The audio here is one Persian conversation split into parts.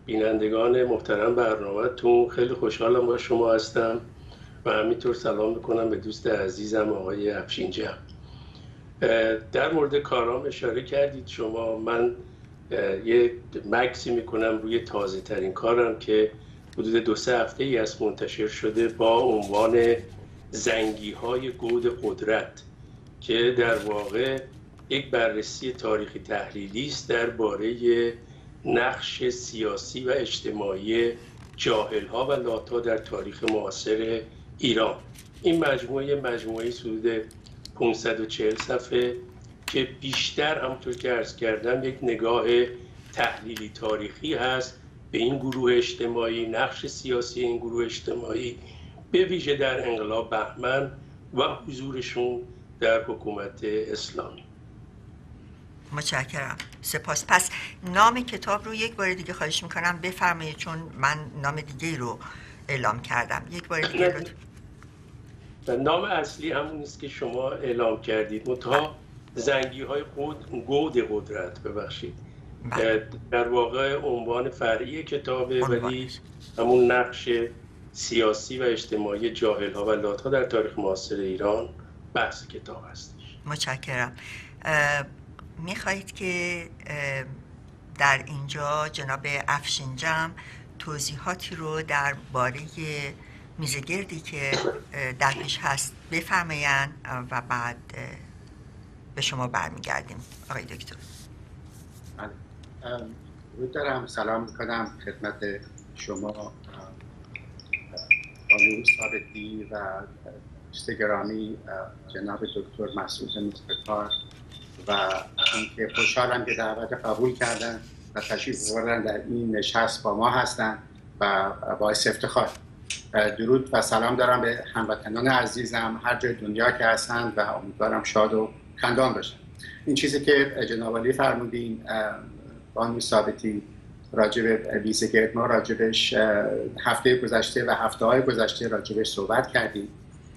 بینندگان محترم برنامه‌تون، خیلی خوشحالم با شما هستم و همینطور سلام میکنم به دوست عزیزم آقای افشینجم. در مورد کارام اشاره کردید شما. من یه مکسی میکنم روی تازه ترین کارم که حدود 2-3 هفته ای از منتشر شده با عنوان زنگی های گود قدرت، که در واقع یک بررسی تاریخی تحلیلی است درباره نقش سیاسی و اجتماعی جاهل‌ها و لات‌ها در تاریخ معاصر ایران. این مجموعه حدود 540 صفحه که بیشتر همونطور که عرض کردم یک نگاه تحلیلی تاریخی هست به این گروه اجتماعی، نقش سیاسی این گروه اجتماعی به ویژه در انقلاب بهمن و حضورشون در حکومت اسلامی. متشکرم، سپاس. پس نام کتاب رو یک بار دیگه خواهش میکنم بفرمایید، چون من نام دیگه رو اعلام کردم. یک بار دیگه لطفا. نام اصلی همون است که شما اعلام کردید، منتها زنگی های گود قدرت، ببخشید، در واقع عنوان فرعی کتابه، ولی همون نقش سیاسی و اجتماعی جاهل ها و لات ها در تاریخ معاصر ایران بحث کتاب هستش. متشکرم. میخواهید که در اینجا جناب افشینجم توضیحاتی رو درباره میزگردی که در پیش هست بفرمایند و بعد به شما برمیگردیم آقای دکتر. درود دارم، سلام میکنم خدمت شما بانو ثابتی و دوست گرامی جناب دکتر مسعود مصطفی و اینکه خوشحالم که دعوت قبول کردن و تشریف آوردن در این نشست با ما هستن و باعث افتخار. درود و سلام دارم به هموطنان عزیزم هر جای دنیا که هستند و امیدوارم شاد و خندان باشن. این چیزی که جناب عالی فرمودین بانو ثابتی راجع به ویزگرد، ما راجبش هفته گذشته و هفته‌های گذشته راجبش صحبت کردیم.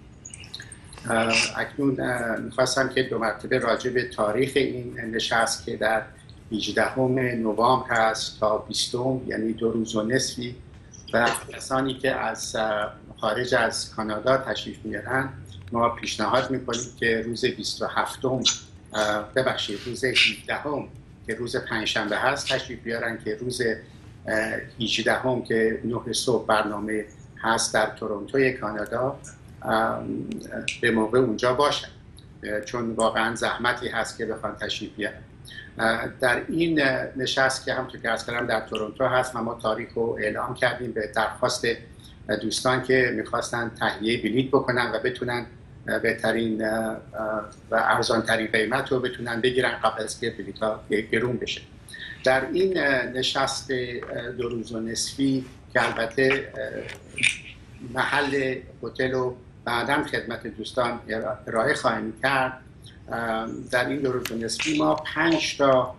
اکنون میخواستم که 2 مرتبه راجع به تاریخ این نشست که در 18 نوامبر هست تا 20، یعنی 2 روز و نصفی، و کسانی که از خارج از کانادا تشریف میارن ما پیشنهاد میکنیم که روز 27 روز 17 که روز پنجشنبه هست تشریف بیارن، که روز 18 که 9 صبح برنامه هست در تورنتوی کانادا به موقع اونجا باشن، چون واقعا زحمتی هست که بخوان تشریف بیارن. در این نشست که همونطور که عرض کردم در تورنتو هست و ما تاریخ رو اعلام کردیم به درخواست دوستان که میخواستن تهیه بلیط بکنن و بتونن بهترین و ارزانترین قیمت رو بتونن بگیرن قبل از که بلیط ها گرون بشه. در این نشست 2 روز و نصفی که البته محل هتل و بعداً خدمت دوستان ارائه خواهیم کرد، در این 2 روز و نصفی ما 5 تا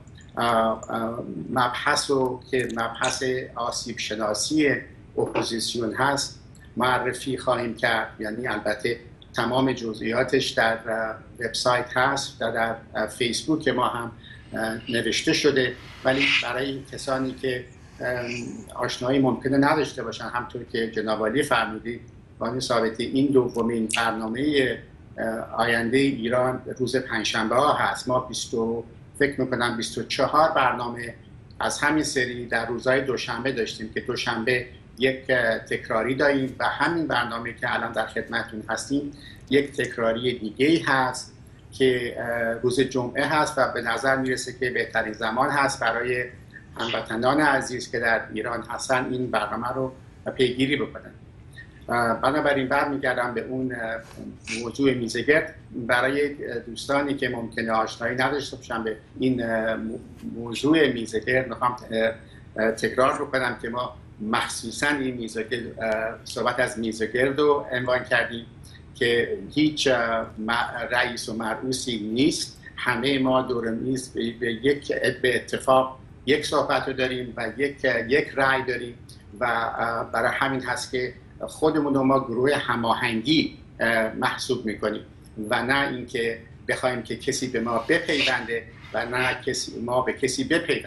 مبحث رو که مبحث آسیب شناسی اپوزیسیون هست معرفی خواهیم کرد. یعنی البته تمام جزئیاتش در وبسایت هست و در فیسبوک ما هم نوشته شده، ولی برای کسانی که آشنایی ممکنه نداشته باشن، همطور که جناب عالی فرمودید بانو ثابتی، این دومین برنامه آینده ایران روز پنجشنبه ها هست. ما فکر میکنم 24 برنامه از همین سری در روزهای دوشنبه داشتیم که دوشنبه یک تکراری داریم و همین برنامه که الان در خدمتتون هستیم یک تکراری دیگه هست که روز جمعه هست و به نظر میرسه که بهترین زمان هست برای هموطنان عزیز که در ایران هستن این برنامه رو پیگیری بکنن. بنابراین برمیگردم به اون موضوع میزگرد. برای دوستانی که ممکنه آشنایی نداشته باشن به این موضوع میزگرد، میخوام تکرار بکنم که ما مخصوصا این میزگرد صحبت از میزگرد رو عنوان کردیم که هیچ رئیس و مرئوسی نیست. همه ما دور میز به اتفاق یک صحبت رو داریم و یک رأی داریم و برای همین هست که خودمون رو ما گروه هماهنگی محسوب میکنیم و نه اینکه بخوایم که کسی به ما بپیونده و نه ما به کسی بپیوندیم.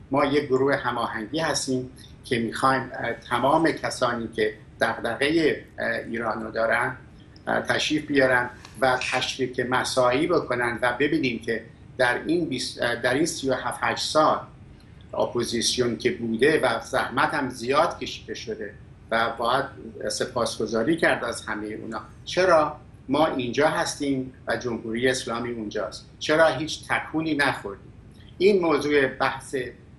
ما یک گروه هماهنگی هستیم که میخوایم تمام کسانی که دغدغه ایران رو دارن تشریف بیارن و تشریک مساعی بکنن و ببینیم که در این 37-8 سال اپوزیسیون که بوده و زحمت هم زیاد کشیده شده و باید سپاسگزاری کرد از همه اونا، چرا ما اینجا هستیم و جمهوری اسلامی اونجاست؟ چرا هیچ تکونی نخوردیم؟ این موضوع بحث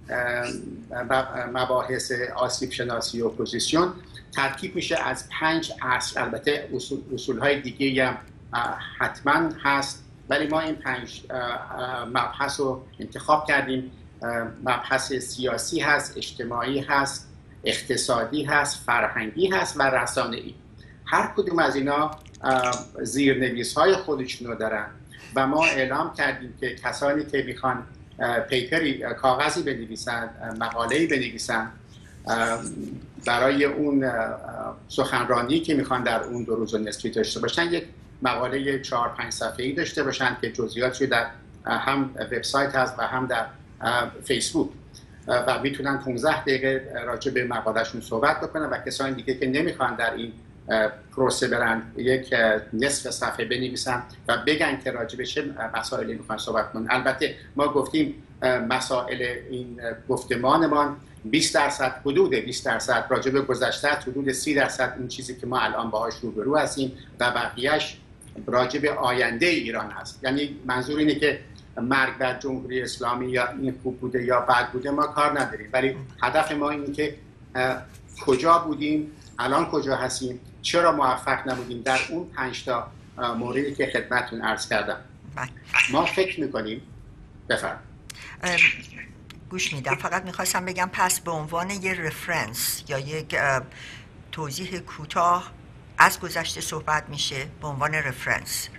مباحث آسیب شناسی اپوزیسیون ترکیب میشه از 5 اصل. البته اصولهای دیگه هم حتما هست، ولی ما این 5 مبحث رو انتخاب کردیم. مبحث سیاسی هست، اجتماعی هست، اقتصادی هست، فرهنگی هست و رسانه‌ای. هر کدوم از اینا زیرنویس‌های خودشونو دارن و ما اعلام کردیم که کسانی که میخوان پیپری، کاغذی بنویسن، مقاله‌ای بنویسن برای اون سخنرانی که میخوان در اون 2 روز و نصفی داشته باشن، یک مقاله 4-5 صفحه‌ای داشته باشن که جزئیاتش در هم وبسایت هست و هم در فیسبوک و میتونن 15 دقیقه راجع به مقالهشون صحبت بکنن و کسانی دیگه که نمیخوان در این پروسه برن یک نصف صفحه بنویسن و بگن که راجع به چه مسائلی میخوان صحبت کنن. البته ما گفتیم مسائل این گفتمانمان 20% حدود 20% راجع به گذشته، حدود 30% این چیزی که ما الان باهاش روبرو هستیم و بقیه‌اش راجع به آینده ایران هست. یعنی منظور اینه که مرگ بر جمهوری اسلامی یا این خوب بوده یا بد بوده ما کار نداریم، ولی هدف ما اینه که کجا بودیم، الان کجا هستیم، چرا موفق نبودیم در اون 5 تا موردی که خدمتتون عرض کردم. ما فکر میکنیم بفرمایید. گوش میدم. فقط میخواستم بگم پس به عنوان یه رفرنس یا یک توضیح کوتاه از گذشته صحبت میشه به عنوان رفرنس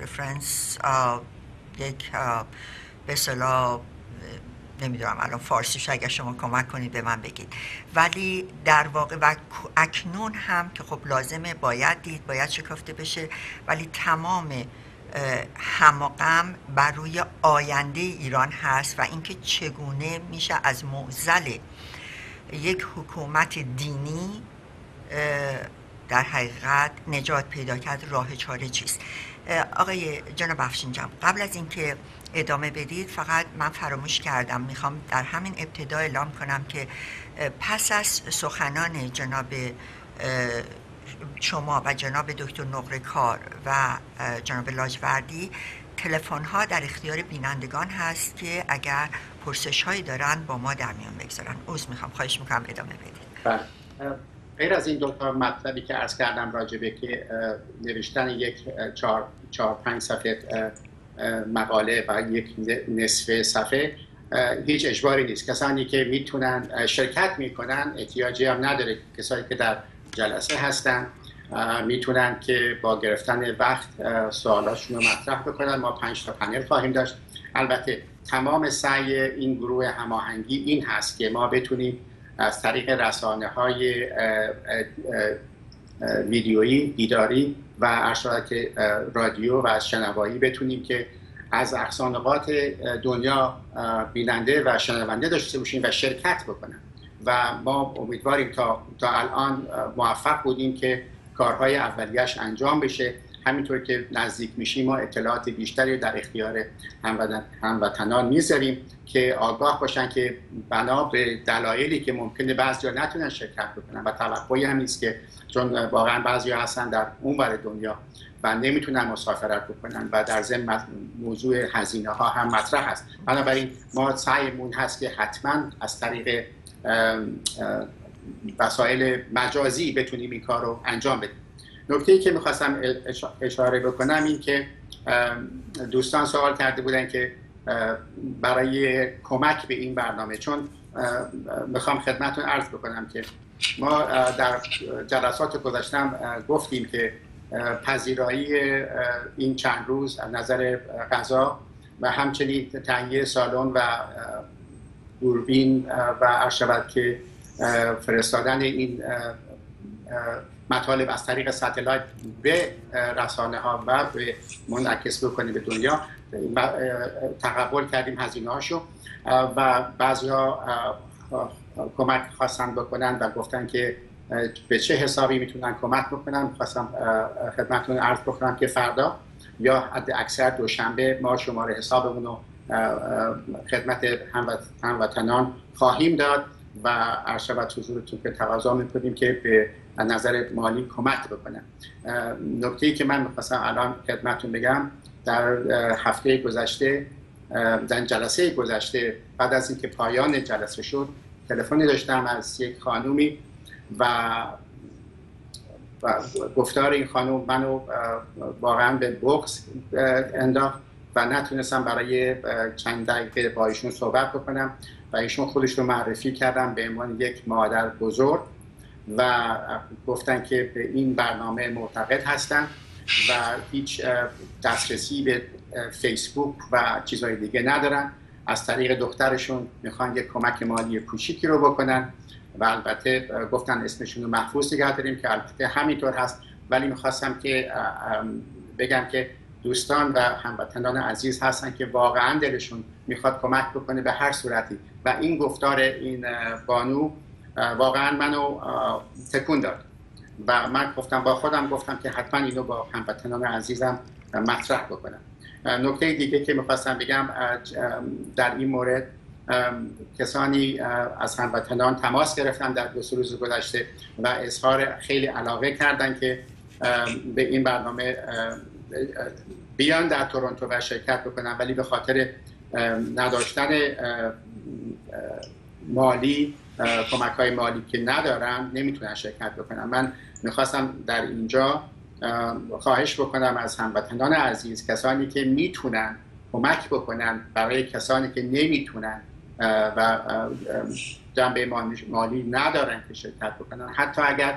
یک به اصطلاح نمیدونم الان فارسیش اگر شما کمک کنید به من بگید، ولی در واقع و اکنون هم که خب لازمه باید دید، باید شکافته بشه، ولی تمام هم و غم بر روی آینده ایران هست و اینکه چگونه میشه از معضل یک حکومت دینی در حقیقت نجات پیدا کرد. راه چاره چیست؟ آقای جناب افشین‌جان، قبل از اینکه ادامه بدید فقط من فراموش کردم، میخوام در همین ابتدا اعلام کنم که پس از سخنان جناب شما و جناب دکتر نقره‌کار و جناب لاجوردی تلفن ها در اختیار بینندگان هست که اگر پرسش هایی دارن با ما در میان بگذارن. خواهش میکنم ادامه بدید. غیر از این 2 تا مطلبی که عرض کردم راجبه که نوشتن یک 4-5 صفحه مقاله و یک نصف صفحه هیچ اجباری نیست. کسانی که میتونن شرکت میکنن احتیاجی هم نداره. کسانی که در جلسه هستن میتونن که با گرفتن وقت سوالاشون رو مطرح بکنن. ما 5 تا پنل خواهیم داشت. البته تمام سعی این گروه هماهنگی این هست که ما بتونیم از طریق رسانه‌های ویدیویی، دیداری و ارشادات رادیو و شنوایی بتونیم که از اقصانقاط دنیا بیننده و شنونده داشته باشیم و شرکت بکنن و ما امیدواریم تا الان موفق بودیم که کارهای اولیه‌اش انجام بشه. همینطور که نزدیک میشیم ما اطلاعات بیشتری در اختیار هموطنان میذاریم که آگاه باشن که بنا به دلایلی که ممکنه بعضیا نتونن شرکت بکنن و توقعی هم نیست که چون واقعا بعضیا هستن در اون ور دنیا و نمیتونن مسافرت بکنن و در ضمن موضوع هزینه ها هم مطرح هست. بنابراین ما سعیمون هست که حتما از طریق وسایل مجازی بتونیم این کار رو انجام بدیم. نکته‌ای که می‌خواستم اشاره بکنم این که دوستان سوال کرده بودن که برای کمک به این برنامه، چون میخوام خدمتتون عرض بکنم که ما در جلسات گذشته گفتیم که پذیرایی این چند روز از نظر غذا و همچنین تهیه سالن و دوربین و عرشبت که فرستادن این مطالب از طریق ساتلایت به رسانه ها و به منعکس بکنیم به دنیا تقبل کردیم هزینه هاشو و بعضی ها کمک خواستن بکنن و گفتن که به چه حسابی میتونن کمک بکنن. خواستم خدمتتون عرض بکنم که فردا یا حد اکثر دوشنبه ما شماره حسابمون رو خدمت هموطنان خواهیم داد و عرض شود حضورتون که تقاضا میکنیم که به نظر مالی کمک بکنن. نکته‌ای که من میخواستم الان خدمتتون بگم، در هفته گذشته، در جلسه گذشته بعد از اینکه پایان جلسه شد، تلفنی داشتم از یک خانومی و گفتار این خانم منو واقعا به بغض انداخت و نتونستم برای چند دقیقه با ایشون صحبت بکنم و ایشون خودش رو معرفی کردم به عنوان یک مادر بزرگ و گفتن که به این برنامه معتقد هستن و هیچ دسترسی به فیسبوک و چیزهای دیگه ندارن. از طریق دخترشون میخوان یک کمک مالی کوچیکی رو بکنن و البته گفتن اسمشون رو محفوظ نگه داریم که البته همینطور هست، ولی میخواستم که بگم که دوستان و هموطنان عزیز هستن که واقعا دلشون میخواد کمک بکنه به هر صورتی و این گفتار این بانو واقعا منو تکون داد و من با خودم گفتم که حتما اینو با هموطنان عزیزم مطرح بکنم. نکته دیگه که میخواستم بگم در این مورد، کسانی از هموطنان تماس گرفتن در 2 روز گذشته و اظهار خیلی علاقه کردن که به این برنامه بیان در تورنتو و شرکت بکنن، ولی به خاطر نداشتن مالی، کمک‌های مالی که ندارن نمیتونن شرکت بکنن. من میخواستم در اینجا خواهش بکنم از هموطنان عزیز، کسانی که میتونن کمک بکنن برای کسانی که نمیتونن و جنبه مالی ندارن که شرکت بکنن، حتی اگر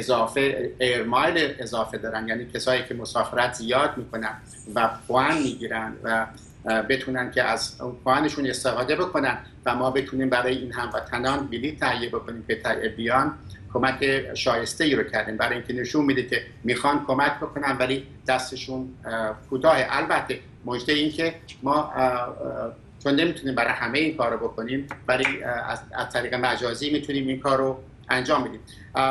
ایرمایل اضافه دارن، یعنی کسایی که مسافرت زیاد میکنن و پوان میگیرن و بتونن که از پوانشون استفاده بکنن و ما بتونیم برای این هموطنان بلیط تهیه بکنیم که بیان، کمک شایسته ای رو کردیم برای اینکه نشون میده که میخوان کمک بکنن ولی دستشون کوتاه. البته مژده این که ما چون نمیتونیم برای همه این کار رو بکنیم، ولی از طریق مجازی میتونیم این کار رو انجام بدیم.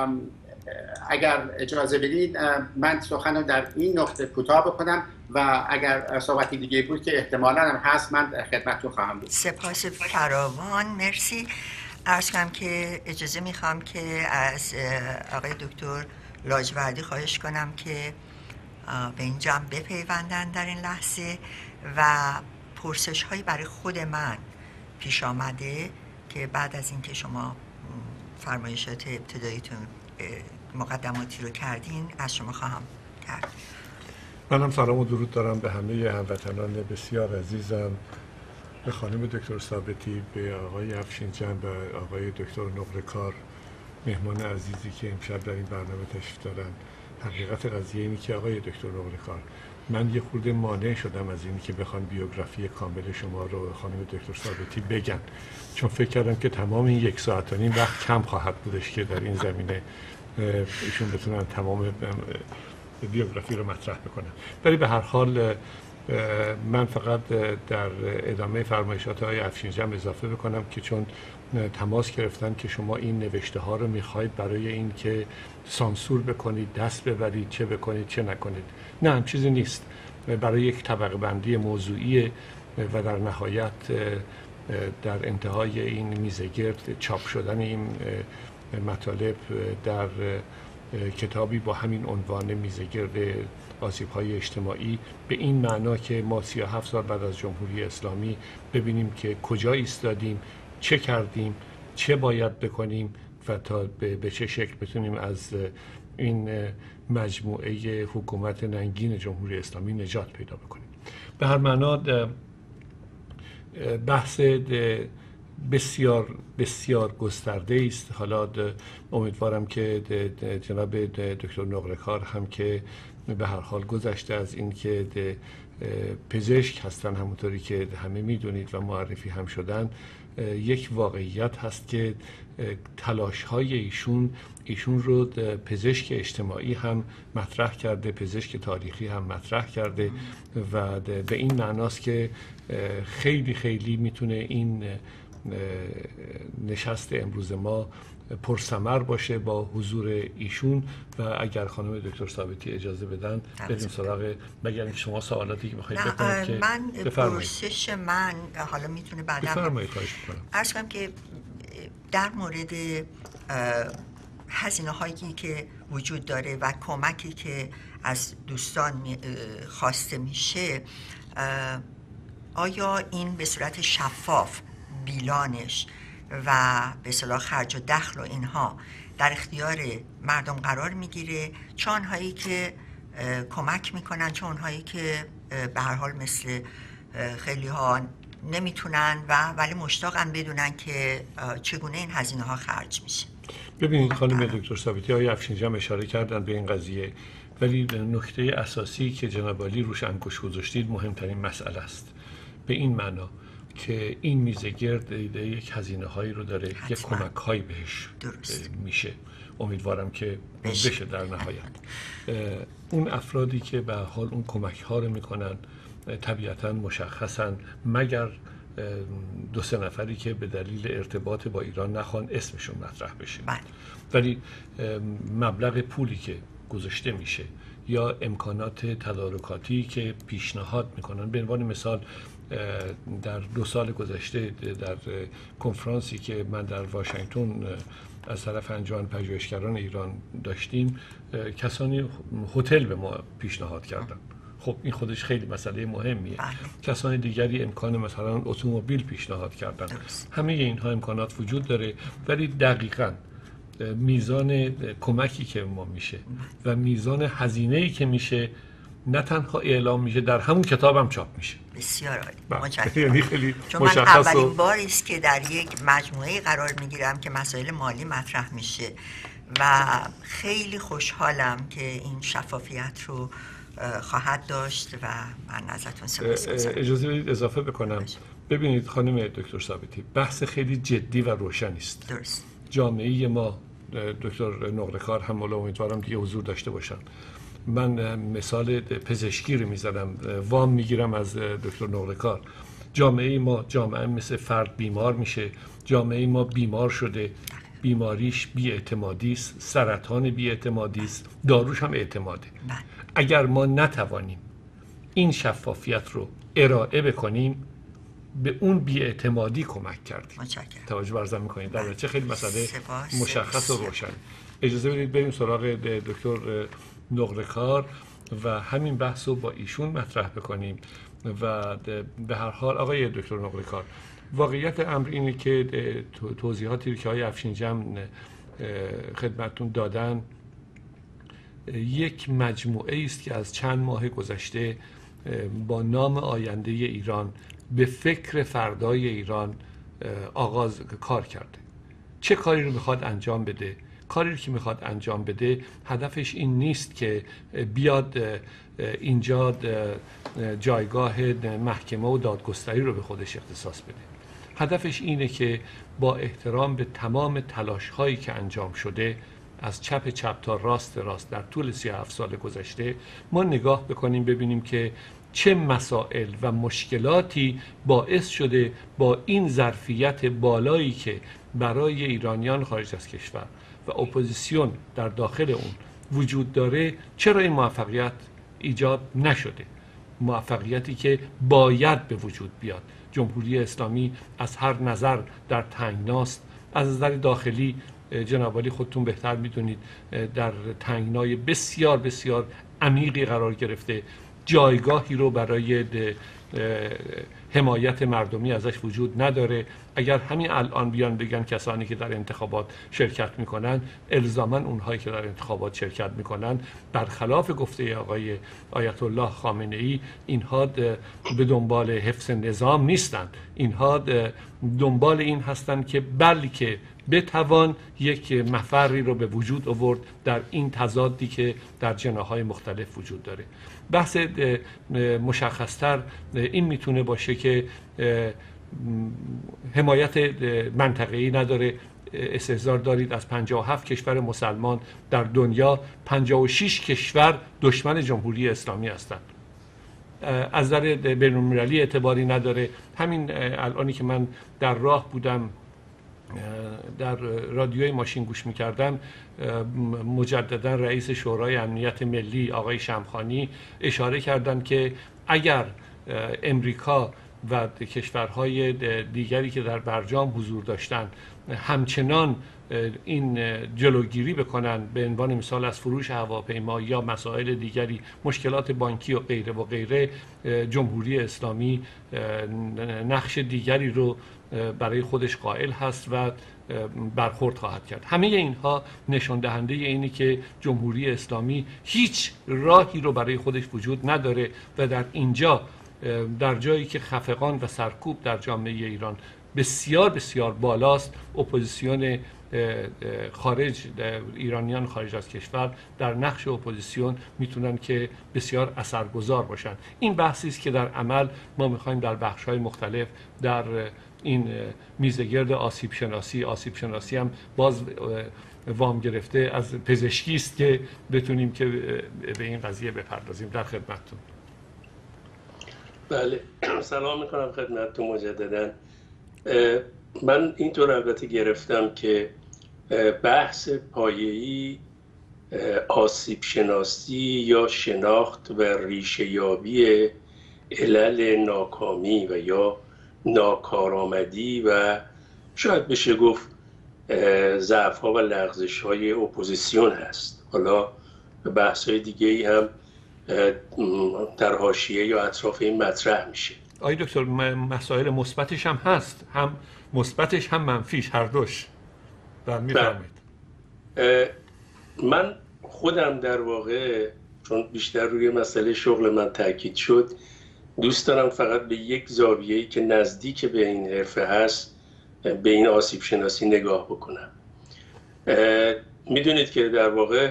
اگر اجازه بدید من سخن رو در این نقطه کوتاه بکنم و اگر صحبتی دیگه بود که احتمالاً هم هست من خدمتتون خواهم بود. سپاس فراوان، مرسی. عرض کنم که اجازه میخوام که از آقای دکتر لاجوردی خواهش کنم که به این جمع بپیوندن در این لحظه و پرسش هایی برای خود من پیش آمده که بعد از اینکه شما فرمایشات ابتداییتون مقدماتی رو کردین از شما خواهم کرد. منم سلام و درود دارم به همه هموطنان بسیار عزیزم، به خانم دکتر ثابتی، به آقای افشینجان و آقای دکتر نقره‌کار، مهمان عزیزی که امشب در این برنامه تشریف دارن. حقیقت قضیه اینه که آقای دکتر نقره‌کار، من یه خورده مانع شدم از اینی که بخوان بیوگرافی کامل شما رو خانم دکتر ثابتی بگن، چون فکر کردم که تمام این 1 ساعت و نیم وقت کم خواهد بودش که در این زمینه ایشون بتونن تمام بیوگرافی رو مطرح بکنن. ولی به هر حال من فقط در ادامه فرمایشات آقای افشینجان اضافه بکنم که چون تماس گرفتن که شما این نوشته ها رو میخواید برای این که سانسور بکنید، دست ببرید، چه بکنید چه نکنید، نه هم چیزی نیست. برای یک طبقه بندی موضوعی و در نهایت در انتهای این میزگرد چاپ شدن این مطالب در کتابی با همین عنوان میزگرد آسیب‌های اجتماعی، به این معنا که ما 37 سال بعد از جمهوری اسلامی ببینیم که کجا ایستادیم، چه کردیم، چه باید بکنیم و تا به چه شکل بتونیم از این مجموعه حکومت ننگین جمهوری اسلامی نجات پیدا بکنیم. به هر معنا بحث بسیار بسیار گسترده است. حالا امیدوارم که جناب دکتر نقره‌کار هم که به هر حال گذشته از این که پزشک هستن، همونطوری که همه میدونید و معرفی هم شدن، یک واقعیت هست که تلاش‌های ایشون رو پزشک اجتماعی هم مطرح کرده، پزشک تاریخی هم مطرح کرده و به این معناست که خیلی خیلی میتونه این نشست امروز ما پرثمر باشه با حضور ایشون و اگر خانم دکتر ثابتی اجازه بدن بریم سراغ مگر شما سوالاتی که بخواید بکنید که من پرسش من حالا میتونه بعدا بفرمایید. خواهش می‌کنم. عرض کنم که در مورد هزینه هایی که وجود داره و کمکی که از دوستان خواسته میشه، آیا این به صورت شفاف بیلانش و به اصطلاح خرج و دخل و اینها در اختیار مردم قرار میگیره، چه آنهایی که کمک میکنن چه آنهایی که به هر حال مثل خیلی ها نمیتونن و ولی مشتاقن بدونن که چگونه این هزینه ها خرج میشه؟ ببینید خانم دکتر ثابتی آقای افشینجان اشاره کردن به این قضیه، ولی نکته اساسی که جناب عالی روش انگشت گذاشتید مهمترین مسئله است، به این معنا که این میزه گرد یک هزینه هایی رو داره، یک کمک هایی بهش میشه. امیدوارم که بشه در نهایت. اون افرادی که به حال اون کمک ها رو میکنن طبیعتا مشخصا، مگر 2-3 نفری که به دلیل ارتباط با ایران نخوان اسمشون مطرح بشه. ولی مبلغ پولی که گذاشته میشه یا امکانات تدارکاتی که پیشنهاد میکنن، به عنوان مثال در 2 سال گذشته در کنفرانسی که من در واشنگتن از طرف انجمن پژوهشگران ایران داشتیم، کسانی هتل به ما پیشنهاد کردن. خب این خودش خیلی مسئله مهمیه. کسان دیگری امکان مثلا اتومبیل پیشنهاد کردن. همه اینها امکانات وجود داره، ولی دقیقاً میزان کمکی که ما میشه و میزان هزینه‌ای که میشه نه تنها اعلام میشه، در همون کتاب هم چاپ میشه. بسیار عالی، متشکرم. یعنی خیلی چون من اولین باری است که در یک مجموعه قرار میگیرم که مسائل مالی مطرح میشه و خیلی خوشحالم که این شفافیت رو خواهد داشت و من ازتون سپاسگزارم. اجازه بدید اضافه بکنم. ببینید خانم دکتر ثابتی، بحث خیلی جدی و روشنی است. درست. جامعه ما، دکتر نقره‌کار هم امیدوارم دیگه حضور داشته باشن. من مثال پزشکی رو میزنم، وام میگیرم از دکتر نقره‌کار. جامعه ما جامعه مثل فرد بیمار میشه، جامعه ما بیمار شده، بیماریش بی‌اعتمادی است، سرطان بی‌اعتمادی است، داروش هم اعتماده. اگر ما نتوانیم این شفافیت رو ارائه بکنیم، به اون بی‌اعتمادی کمک کردیم. متشکرم. توجه برزن میکنید. در چه خیلی مسئله مشخص و روشن. اجازه بدید بریم سراغ دکتر نقره‌کار و همین بحث رو با ایشون مطرح بکنیم. و به هر حال آقای دکتر نقره‌کار، واقعیت امر اینه که توضیحاتی که آقای افشینجان خدمتتون دادن یک مجموعه است که از چند ماه گذشته با نام آینده ایران به فکر فردای ایران آغاز کار کرده. چه کاری رو میخواد انجام بده؟ کاری که میخواد انجام بده هدفش این نیست که بیاد اینجا جایگاه محکمه و دادگستری رو به خودش اختصاص بده. هدفش اینه که با احترام به تمام تلاش هایی که انجام شده از چپ تا راست در طول 37 سال گذشته، ما نگاه بکنیم ببینیم که چه مسائل و مشکلاتی باعث شده با این ظرفیت بالایی که برای ایرانیان خارج از کشور و اپوزیسیون در داخل اون وجود داره، چرا این موفقیت ایجاد نشده. موفقیتی که باید به وجود بیاد. جمهوری اسلامی از هر نظر در تنگناست. از نظر داخلی جناب عالی خودتون بهتر میدونید در تنگنای بسیار بسیار عمیقی قرار گرفته. جایگاهی رو برای حمایت مردمی ازش وجود نداره. اگر همین الان بیان بگن کسانی که در انتخابات شرکت میکنن، الزاماً اونهایی که در انتخابات شرکت میکنن برخلاف گفته آقای آیت الله خامنه ای، اینها به دنبال حفظ نظام نیستند. اینها دنبال این هستند که بلکه بتوان یک مفری رو به وجود آورد در این تضادی که در جناح‌های مختلف وجود داره. بحث مشخصتر این میتونه باشه که حمایت منطقه‌ای نداره. استحضار دارید از 57 کشور مسلمان در دنیا 56 کشور دشمن جمهوری اسلامی هستند. از نظر بین‌المللی اعتباری نداره. همین الانی که من در راه بودم در رادیوی ماشین گوش می‌کردم، مجددا رئیس شورای امنیت ملی آقای شمخانی اشاره کردند که اگر امریکا و کشورهای دیگری که در برجام حضور داشتند همچنان این جلوگیری بکنن به عنوان مثال از فروش هواپیما یا مسائل دیگری، مشکلات بانکی و غیره و غیره، جمهوری اسلامی نقش دیگری رو برای خودش قائل هست و برخورد خواهد کرد. همه اینها نشان دهنده اینه که جمهوری اسلامی هیچ راهی رو برای خودش وجود نداره و در اینجا، در جایی که خفقان و سرکوب در جامعه ایران بسیار بسیار بالاست، اپوزیسیون خارج، ایرانیان خارج از کشور در نقش اپوزیسیون میتونن که بسیار اثرگذار باشن. این بحثی است که در عمل ما میخوایم در بخش‌های مختلف در این میزگرد آسیب شناسی هم باز وام گرفته از پزشکی است که بتونیم که به این قضیه بپردازیم. در خدمتتون. بله، سلام میکنم خدمتتون مجددا. من اینطور البته گرفتم که بحث پایه‌ای آسیب شناسی یا شناخت و ریشه یابی علل ناکامی و یا ناکارآمدی و شاید بشه گفت ضعف‌ها و لغزش‌های اپوزیسیون هست. حالا بحث‌های دیگه‌ای هم در حاشیه یا اطراف این مطرح میشه. آقای دکتر، مسائل مثبتش هم هست، هم مثبتش هم منفیش، هر دوش. میفرمایید. من خودم در واقع چون بیشتر روی مسئله شغل من تاکید شد، دوست دارم فقط به یک زاویه‌ای که نزدیک به این حرفه هست به این آسیب شناسی نگاه بکنم. میدونید که در واقع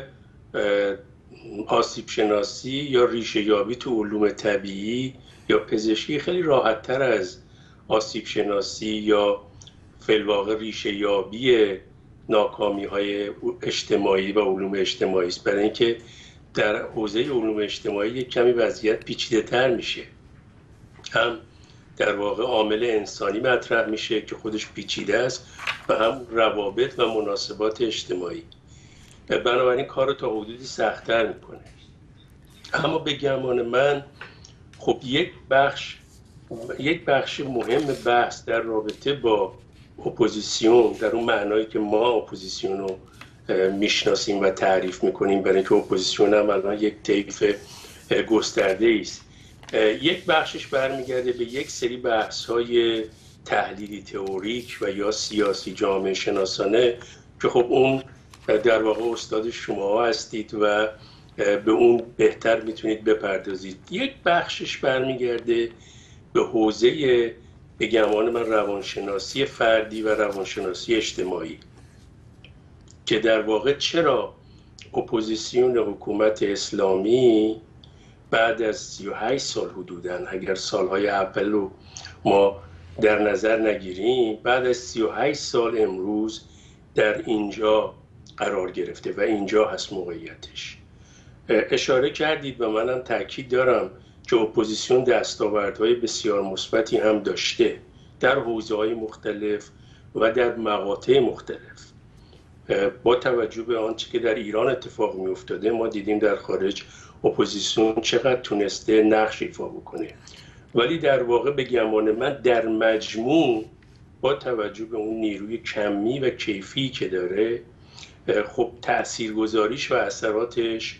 آسیب شناسی یا ریشه یابی تو علوم طبیعی یا پزشکی خیلی راحت تر از آسیب شناسی یا فی‌الواقع ریشه یابی ناکامی های اجتماعی و علوم اجتماعی است، برای اینکه در حوزه علوم اجتماعی یک کمی وضعیت پیچیده تر میشه. هم در واقع عامل انسانی مطرح میشه که خودش پیچیده است و هم روابط و مناسبات اجتماعی. بنابراین کار رو تا حدودی سخت‌تر میکنه. اما به گمان من خب یک بخش مهم بحث در رابطه با اپوزیسیون، در اون معنایی که ما اپوزیسیون رو میشناسیم و تعریف میکنیم، برای اینکه اپوزیسیون هم الان یک طیف گسترده است، یک بخشش برمیگرده به یک سری بحث‌های تحلیلی تئوریک و یا سیاسی جامعه شناسانه که خب اون در واقع استاد شما هستید و به اون بهتر میتونید بپردازید. یک بخشش برمیگرده به حوزه به گمان من روانشناسی فردی و روانشناسی اجتماعی که در واقع چرا اپوزیسیون حکومت اسلامی بعد از 38 سال حدوداً، اگر سالهای اول رو ما در نظر نگیریم، بعد از 38 سال امروز در اینجا قرار گرفته و اینجا هست موقعیتش. اشاره کردید و منم تاکید دارم که اپوزیسیون دستاوردهای بسیار مثبتی هم داشته در حوزه‌های مختلف و در مقاطع مختلف. با توجه به آنچه که در ایران اتفاق می‌افتاده، ما دیدیم در خارج اپوزیسیون چقدر تونسته نقش ایفا بکنه، ولی در واقع به گمان من در مجموع با توجه به اون نیروی کمی و کیفی که داره، خب تاثیرگذاریش و اثراتش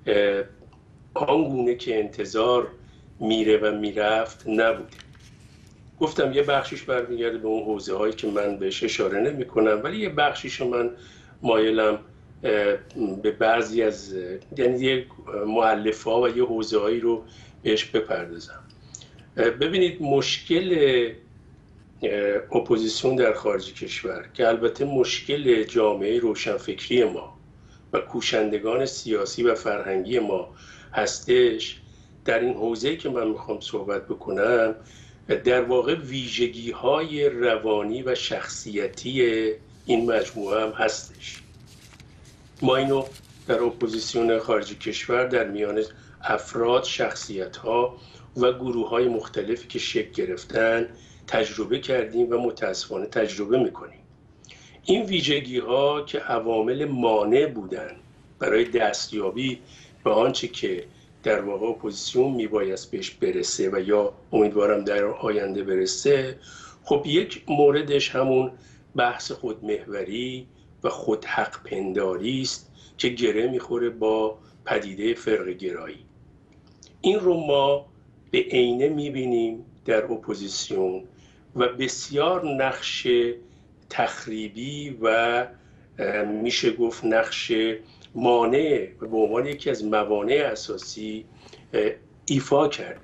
آنگونه که انتظار میره و میرفت نبوده. گفتم یه بخشیش برمیگرده به اون حوزه هایی که من بهش اشاره نمی کنم، ولی یه بخشیشو من مایلم به بعضی از یعنی مؤلفه ها و یه حوزه هایی رو بهش بپردازم. ببینید، مشکل اپوزیسیون در خارج کشور که البته مشکل جامعه روشنفکری ما و کوشندگان سیاسی و فرهنگی ما هستش، در این حوزه‌ای که من میخوام صحبت بکنم در واقع ویژگی‌های روانی و شخصیتی این مجموعه هم هستش. ما اینو در اپوزیسیون خارج کشور در میان افراد، شخصیت‌ها، و گروه‌های مختلفی که شکل گرفتن تجربه کردیم و متاسفانه تجربه میکنیم. این ویژگی‌ها که عوامل مانع بودن برای دستیابی به آنچه که در واقع اپوزیسیون میبایست بهش برسه و یا امیدوارم در آینده برسه، خب یک موردش همون بحث خودمحوری و خودحق پنداری است که گره میخوره با پدیده فرقه گرایی. این رو ما به عینه میبینیم در اپوزیسیون و بسیار نقش تخریبی و میشه گفت نقش مانع به عنوان یکی از موانع اساسی ایفا کرده.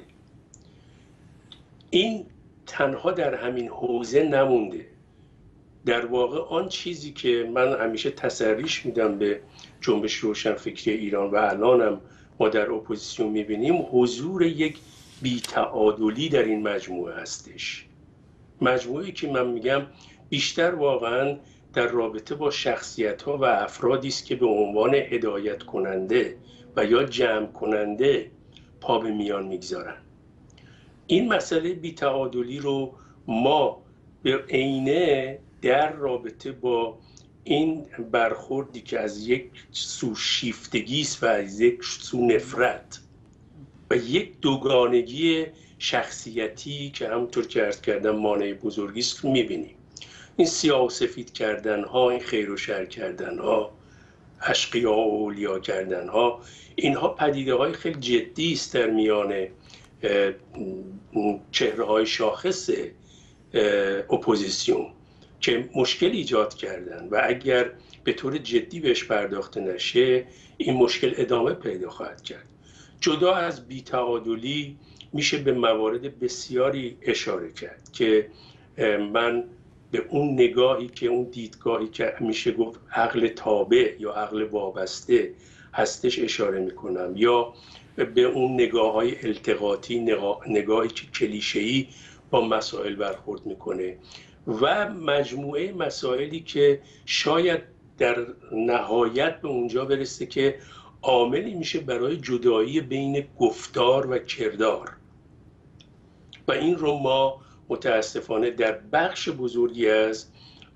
این تنها در همین حوزه نمونده. در واقع آن چیزی که من همیشه تسریش میدم به جنبش روشنفکری ایران و الانم ما در اپوزیسیون میبینیم، حضور یک بی‌تعادلی در این مجموعه هستش. مجموعه‌ای که من میگم بیشتر واقعاً در رابطه با شخصیت‌ها و افرادی است که به عنوان هدایت کننده و یا جمع کننده پا به میان میگذارن. این مسئله بی‌تعادلی رو ما به عینه در رابطه با این برخوردی که از یک سو شیفتگی است و از یک سو نفرت و یک دوگانگی شخصیتی که همونطور که عرض کردم مانع بزرگی است می‌بینیم. این سیاه و سفید کردن ها، این خیر و شر کردن ها، اشقیا و اولیا کردن ها، اینها پدیده های خیلی جدی است در میان چهره های شاخص اپوزیسیون که مشکل ایجاد کردن و اگر به طور جدی بهش پرداخته نشه این مشکل ادامه پیدا خواهد کرد. جدا از بی‌تعادلی میشه به موارد بسیاری اشاره کرد که من به اون نگاهی که اون دیدگاهی که میشه گفت عقل تابع یا عقل وابسته هستش اشاره میکنم، یا به اون نگاه‌های التقاطی، نگاهی که کلیشه‌ای با مسائل برخورد میکنه و مجموعه مسائلی که شاید در نهایت به اونجا برسه که عاملی میشه برای جدایی بین گفتار و کردار و این رو ما متاسفانه در بخش بزرگی از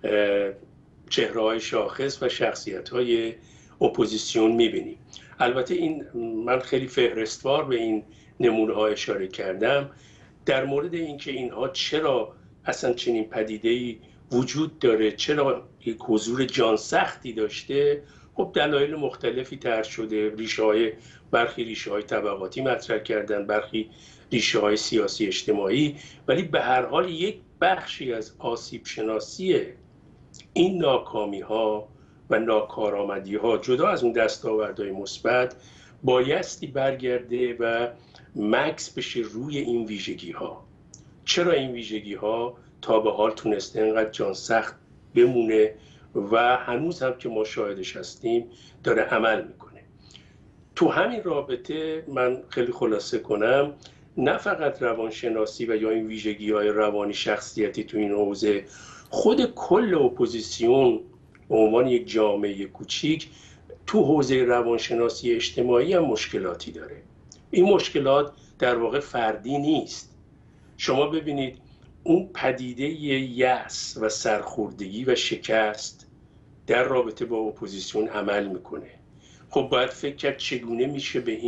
چهره‌های شاخص و شخصیت‌های اپوزیسیون می‌بینیم. البته این من خیلی فهرستوار به این نمونه‌ها اشاره کردم در مورد اینکه اینها چرا اصلا چنین پدیده‌ای وجود داره، چرا یک حضور جان سختی داشته. خب دلایل مختلفی طرح شده، برخی ریشه‌های طبقاتی مطرح کردن، برخی ریشه‌های سیاسی اجتماعی، ولی به هر حال یک بخشی از آسیب شناسی این ناکامی‌ها و ناکارآمدی‌ها جدا از اون دستاوردهای مثبت بایستی برگرده و مکس بشه روی این ویژگی‌ها. چرا این ویژگی‌ها تا به حال تونسته اینقدر جان سخت بمونه و هنوز هم که ما شاهدش هستیم داره عمل میکنه. تو همین رابطه من خیلی خلاصه کنم، نه فقط روانشناسی و یا این ویژگی‌های روانی شخصیتی تو این حوزه، خود کل اپوزیسیون به عنوان یک جامعه کوچیک تو حوزه روانشناسی اجتماعی هم مشکلاتی داره. این مشکلات در واقع فردی نیست. شما ببینید اون پدیده یأس و سرخوردگی و شکست در رابطه با اپوزیسیون عمل میکنه. خب باید فکر کرد چگونه میشه به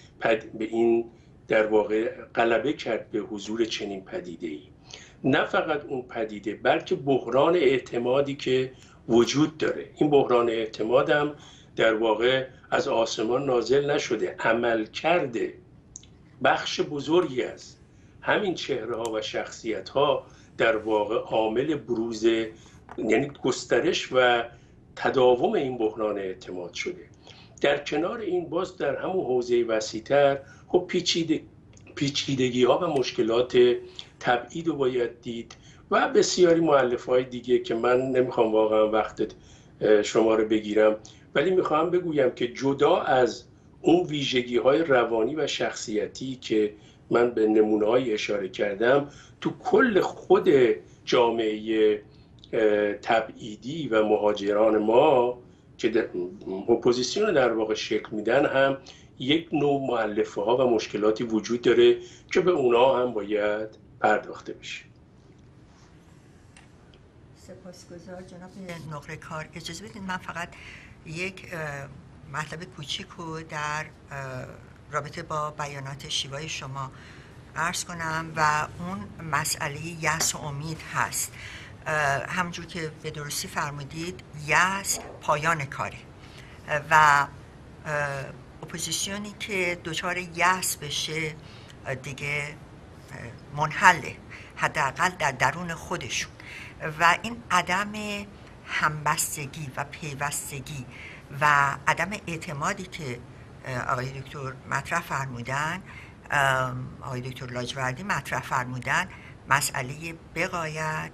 این در واقع غلبه کرد به حضور چنین پدیده‌ای. نه فقط اون پدیده بلکه بحران اعتمادی که وجود داره. این بحران اعتماد هم در واقع از آسمان نازل نشده، عمل کرده بخش بزرگی از همین چهره‌ها و شخصیت‌ها در واقع عامل بروز، یعنی گسترش و تداوم این بحران اعتماد شده. در کنار این باز در همون حوزه وسیع‌تر خب پیچیدگی‌ها و مشکلات تبعید رو باید دید و بسیاری مؤلفه‌های دیگه که من نمیخوام واقعا وقت شما رو بگیرم، ولی میخوام بگویم که جدا از اون ویژگی‌های روانی و شخصیتی که من به نمونه‌های اشاره کردم، تو کل خود جامعه تبعیدی و مهاجران ما که اپوزیسیون در واقع شکل میدن هم یک نوع مؤلفه ها و مشکلاتی وجود داره که به اونا هم باید پرداخته بشه. سپاسگزار جناب نقره‌کار. اجازه بدید من فقط یک مطلب کوچیک رو در رابطه با بیانات شیوای شما عرض کنم و اون مسئله یأس و امید هست. همونجور که به درستی فرمودید یأس پایان کاره و اپوزیسیونی که دچار یأس بشه دیگه منحله، حداقل در درون خودشون. و این عدم همبستگی و پیوستگی و عدم اعتمادی که آقای دکتر مطرح فرمودن، آقای دکتر لاجوردی مطرح فرمودن، مسئله بغایت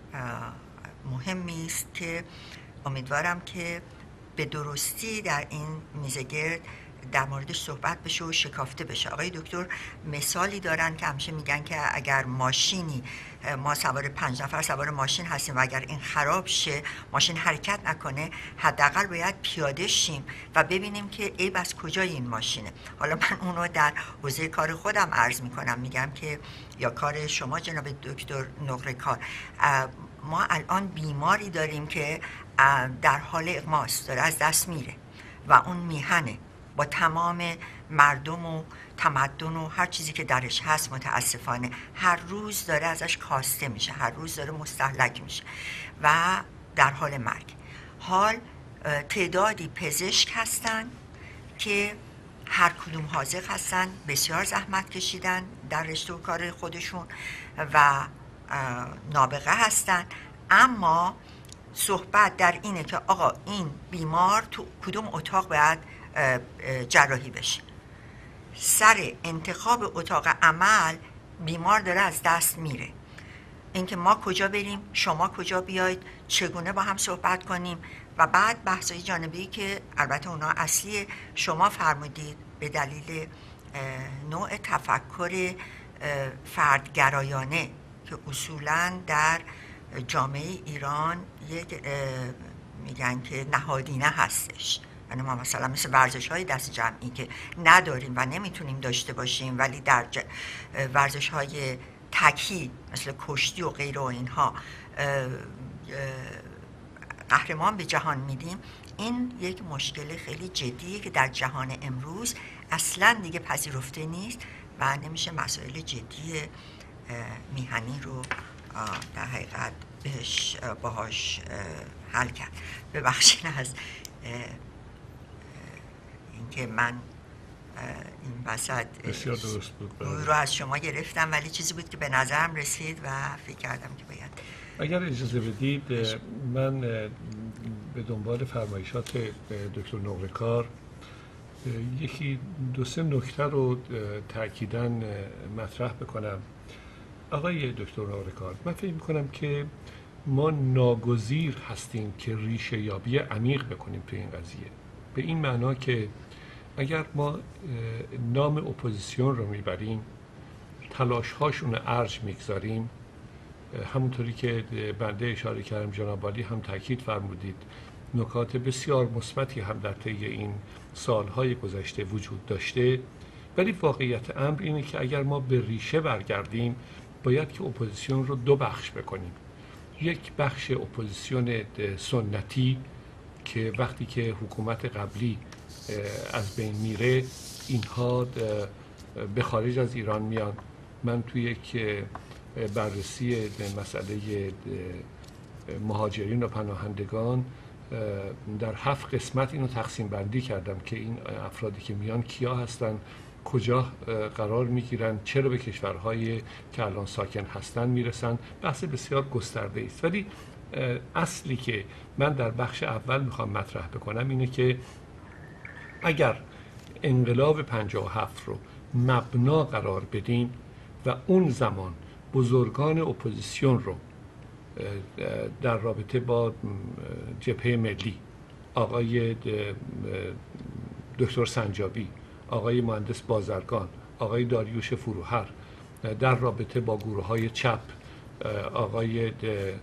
مهمی است که امیدوارم که به درستی در این میزگرد در موردش صحبت بشه و شکافته بشه. آقای دکتر مثالی دارن که همیشه میگن که اگر ماشینی، ما سوار 5 نفر سوار ماشین هستیم و اگر این خراب شه، ماشین حرکت نکنه، حداقل باید پیاده شیم و ببینیم که عیب از کجای این ماشینه. حالا من اونو در حوزه کار خودم عرض میکنم، میگم که یا کار شما جناب دکتر نقره‌کار، ما الان بیماری داریم که در حال اغماس داره از دست میره و اون میهنه با تمام مردم و تمدن و هر چیزی که درش هست. متاسفانه هر روز داره ازش کاسته میشه، هر روز داره مستهلک میشه و در حال مرگ. حال تعدادی پزشک هستن که هر کدوم حاضق هستن، بسیار زحمت کشیدن در رشته و کار خودشون و نابغه هستن، اما صحبت در اینه که آقا این بیمار تو کدوم اتاق باید جراحی بشه. سر انتخاب اتاق عمل بیمار داره از دست میره. اینکه ما کجا بریم، شما کجا بیاید، چگونه با هم صحبت کنیم و بعد بحث‌های جانبی که البته اونا اصلی شما فرمودید به دلیل نوع تفکر فردگرایانه که اصولاً در جامعه ایران یک میگن که نهادینه هستش. یعنی ما مثلا مثل ورزش‌های دست جمعی که نداریم و نمیتونیم داشته باشیم، ولی در ورزش‌های تکی مثل کشتی و غیره و اینها قهرمان به جهان میدیم. این یک مشکل خیلی جدیه که در جهان امروز اصلاً دیگه پذیرفته نیست و نمیشه مسائل جدی میهنی رو در حقیقت باهاش حل کرد. ببخشید از اینکه من این وسط بسیار درست بود رو از شما گرفتم، ولی چیزی بود که به نظرم رسید و فکر کردم که باید. اگر اجازه بدید من به دنبال فرمایشات دکتر نقره‌کار یکی 2-3 نکته رو تأکیداً مطرح بکنم. آقای دکتر نقره‌کار، من فکر می‌کنم که ما ناگزیر هستیم که ریشه یابی عمیق بکنیم تو این قضیه، به این معنا که اگر ما نام اپوزیسیون رو میبریم، تلاش‌هاشون رو ارج میگذاریم، همونطوری که بنده اشاره کردم، جناب عالی هم تاکید فرمودید، نکات بسیار مثبتی هم در طی این سالهای گذشته وجود داشته، ولی واقعیت امر اینه که اگر ما به ریشه برگردیم باید که اپوزیسیون رو 2 بخش بکنیم. یک بخش اپوزیسیون سنتی که وقتی که حکومت قبلی از بین میره اینها به خارج از ایران میان. من توی یک بررسی مسئله مهاجرین و پناهندگان در 7 قسمت اینو تقسیم بندی کردم که این افرادی که میان کیا هستن، کجا قرار میگیرن، چرا به کشورهایی که الان ساکن هستن میرسن. بحث بسیار گسترده است، ولی اصلی که من در بخش اول میخوام مطرح بکنم اینه که اگر انقلاب 57 رو مبنا قرار بدیم و اون زمان بزرگان اپوزیسیون رو در رابطه با جبهه ملی، آقای دکتر سنجابی، آقای مهندس بازرگان، آقای داریوش فروهر، در رابطه با گروه‌های چپ، آقای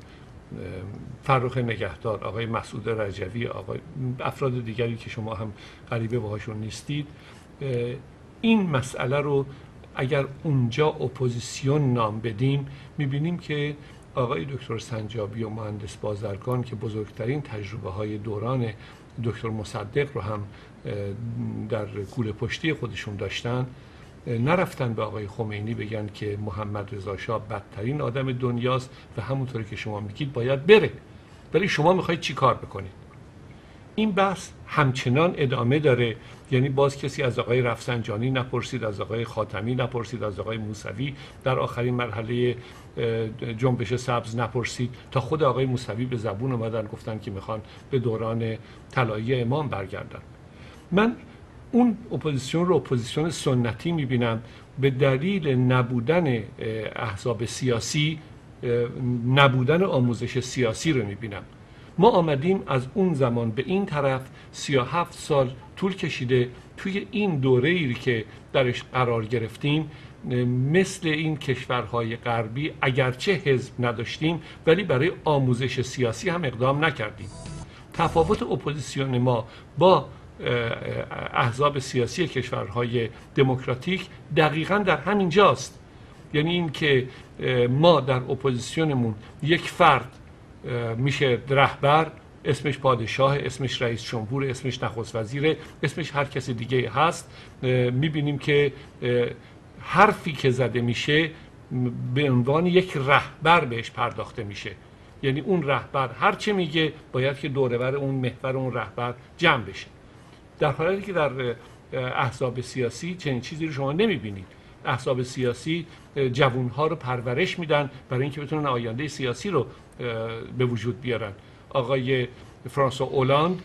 فرخ نگهدار، آقای مسعود رجوی، آقای افراد دیگری که شما هم غریبه باهاشون نیستید، این مسئله رو اگر اونجا اپوزیسیون نام بدیم میبینیم که آقای دکتر سنجابی و مهندس بازرگان که بزرگترین تجربه های دوران دکتر مصدق رو هم در کوله پشتی خودشون داشتن، نرفتن به آقای خمینی بگن که محمد رضا شاه بدترین آدم دنیاست و همونطوری که شما میگید باید بره، ولی شما میخواید چی کار بکنید؟ این بحث همچنان ادامه داره. یعنی باز کسی از آقای رفسنجانی نپرسید، از آقای خاتمی نپرسید، از آقای موسوی در آخرین مرحله جنبش سبز نپرسید، تا خود آقای موسوی به زبون اومدن گفتن که میخوان به دوران طلایی امام برگردن. من اون اپوزیسیون رو اپوزیسیون سنتی میبینم. به دلیل نبودن احزاب سیاسی، نبودن آموزش سیاسی رو میبینم. ما آمدیم از اون زمان به این طرف 37 سال طول کشیده توی این دوره‌ای که درش قرار گرفتیم مثل این کشورهای غربی اگرچه حزب نداشتیم ولی برای آموزش سیاسی هم اقدام نکردیم. تفاوت اپوزیسیون ما با احزاب سیاسی کشورهای دموکراتیک دقیقاً در همین جاست. یعنی این که ما در اپوزیسیونمون یک فرد میشه رهبر، اسمش پادشاه، اسمش رئیس جمهور، اسمش نخست وزیر، اسمش هر کسی دیگه هست، میبینیم که حرفی که زده میشه به عنوان یک رهبر بهش پرداخته میشه. یعنی اون رهبر هر چه میگه باید که دوربر اون محور اون رهبر جمع بشه. در حالی که در احزاب سیاسی چنین چیزی رو شما نمیبینید. احزاب سیاسی جوانها رو پرورش میدن برای اینکه بتونن آینده سیاسی رو به وجود بیارن. آقای فرانسوا اولاند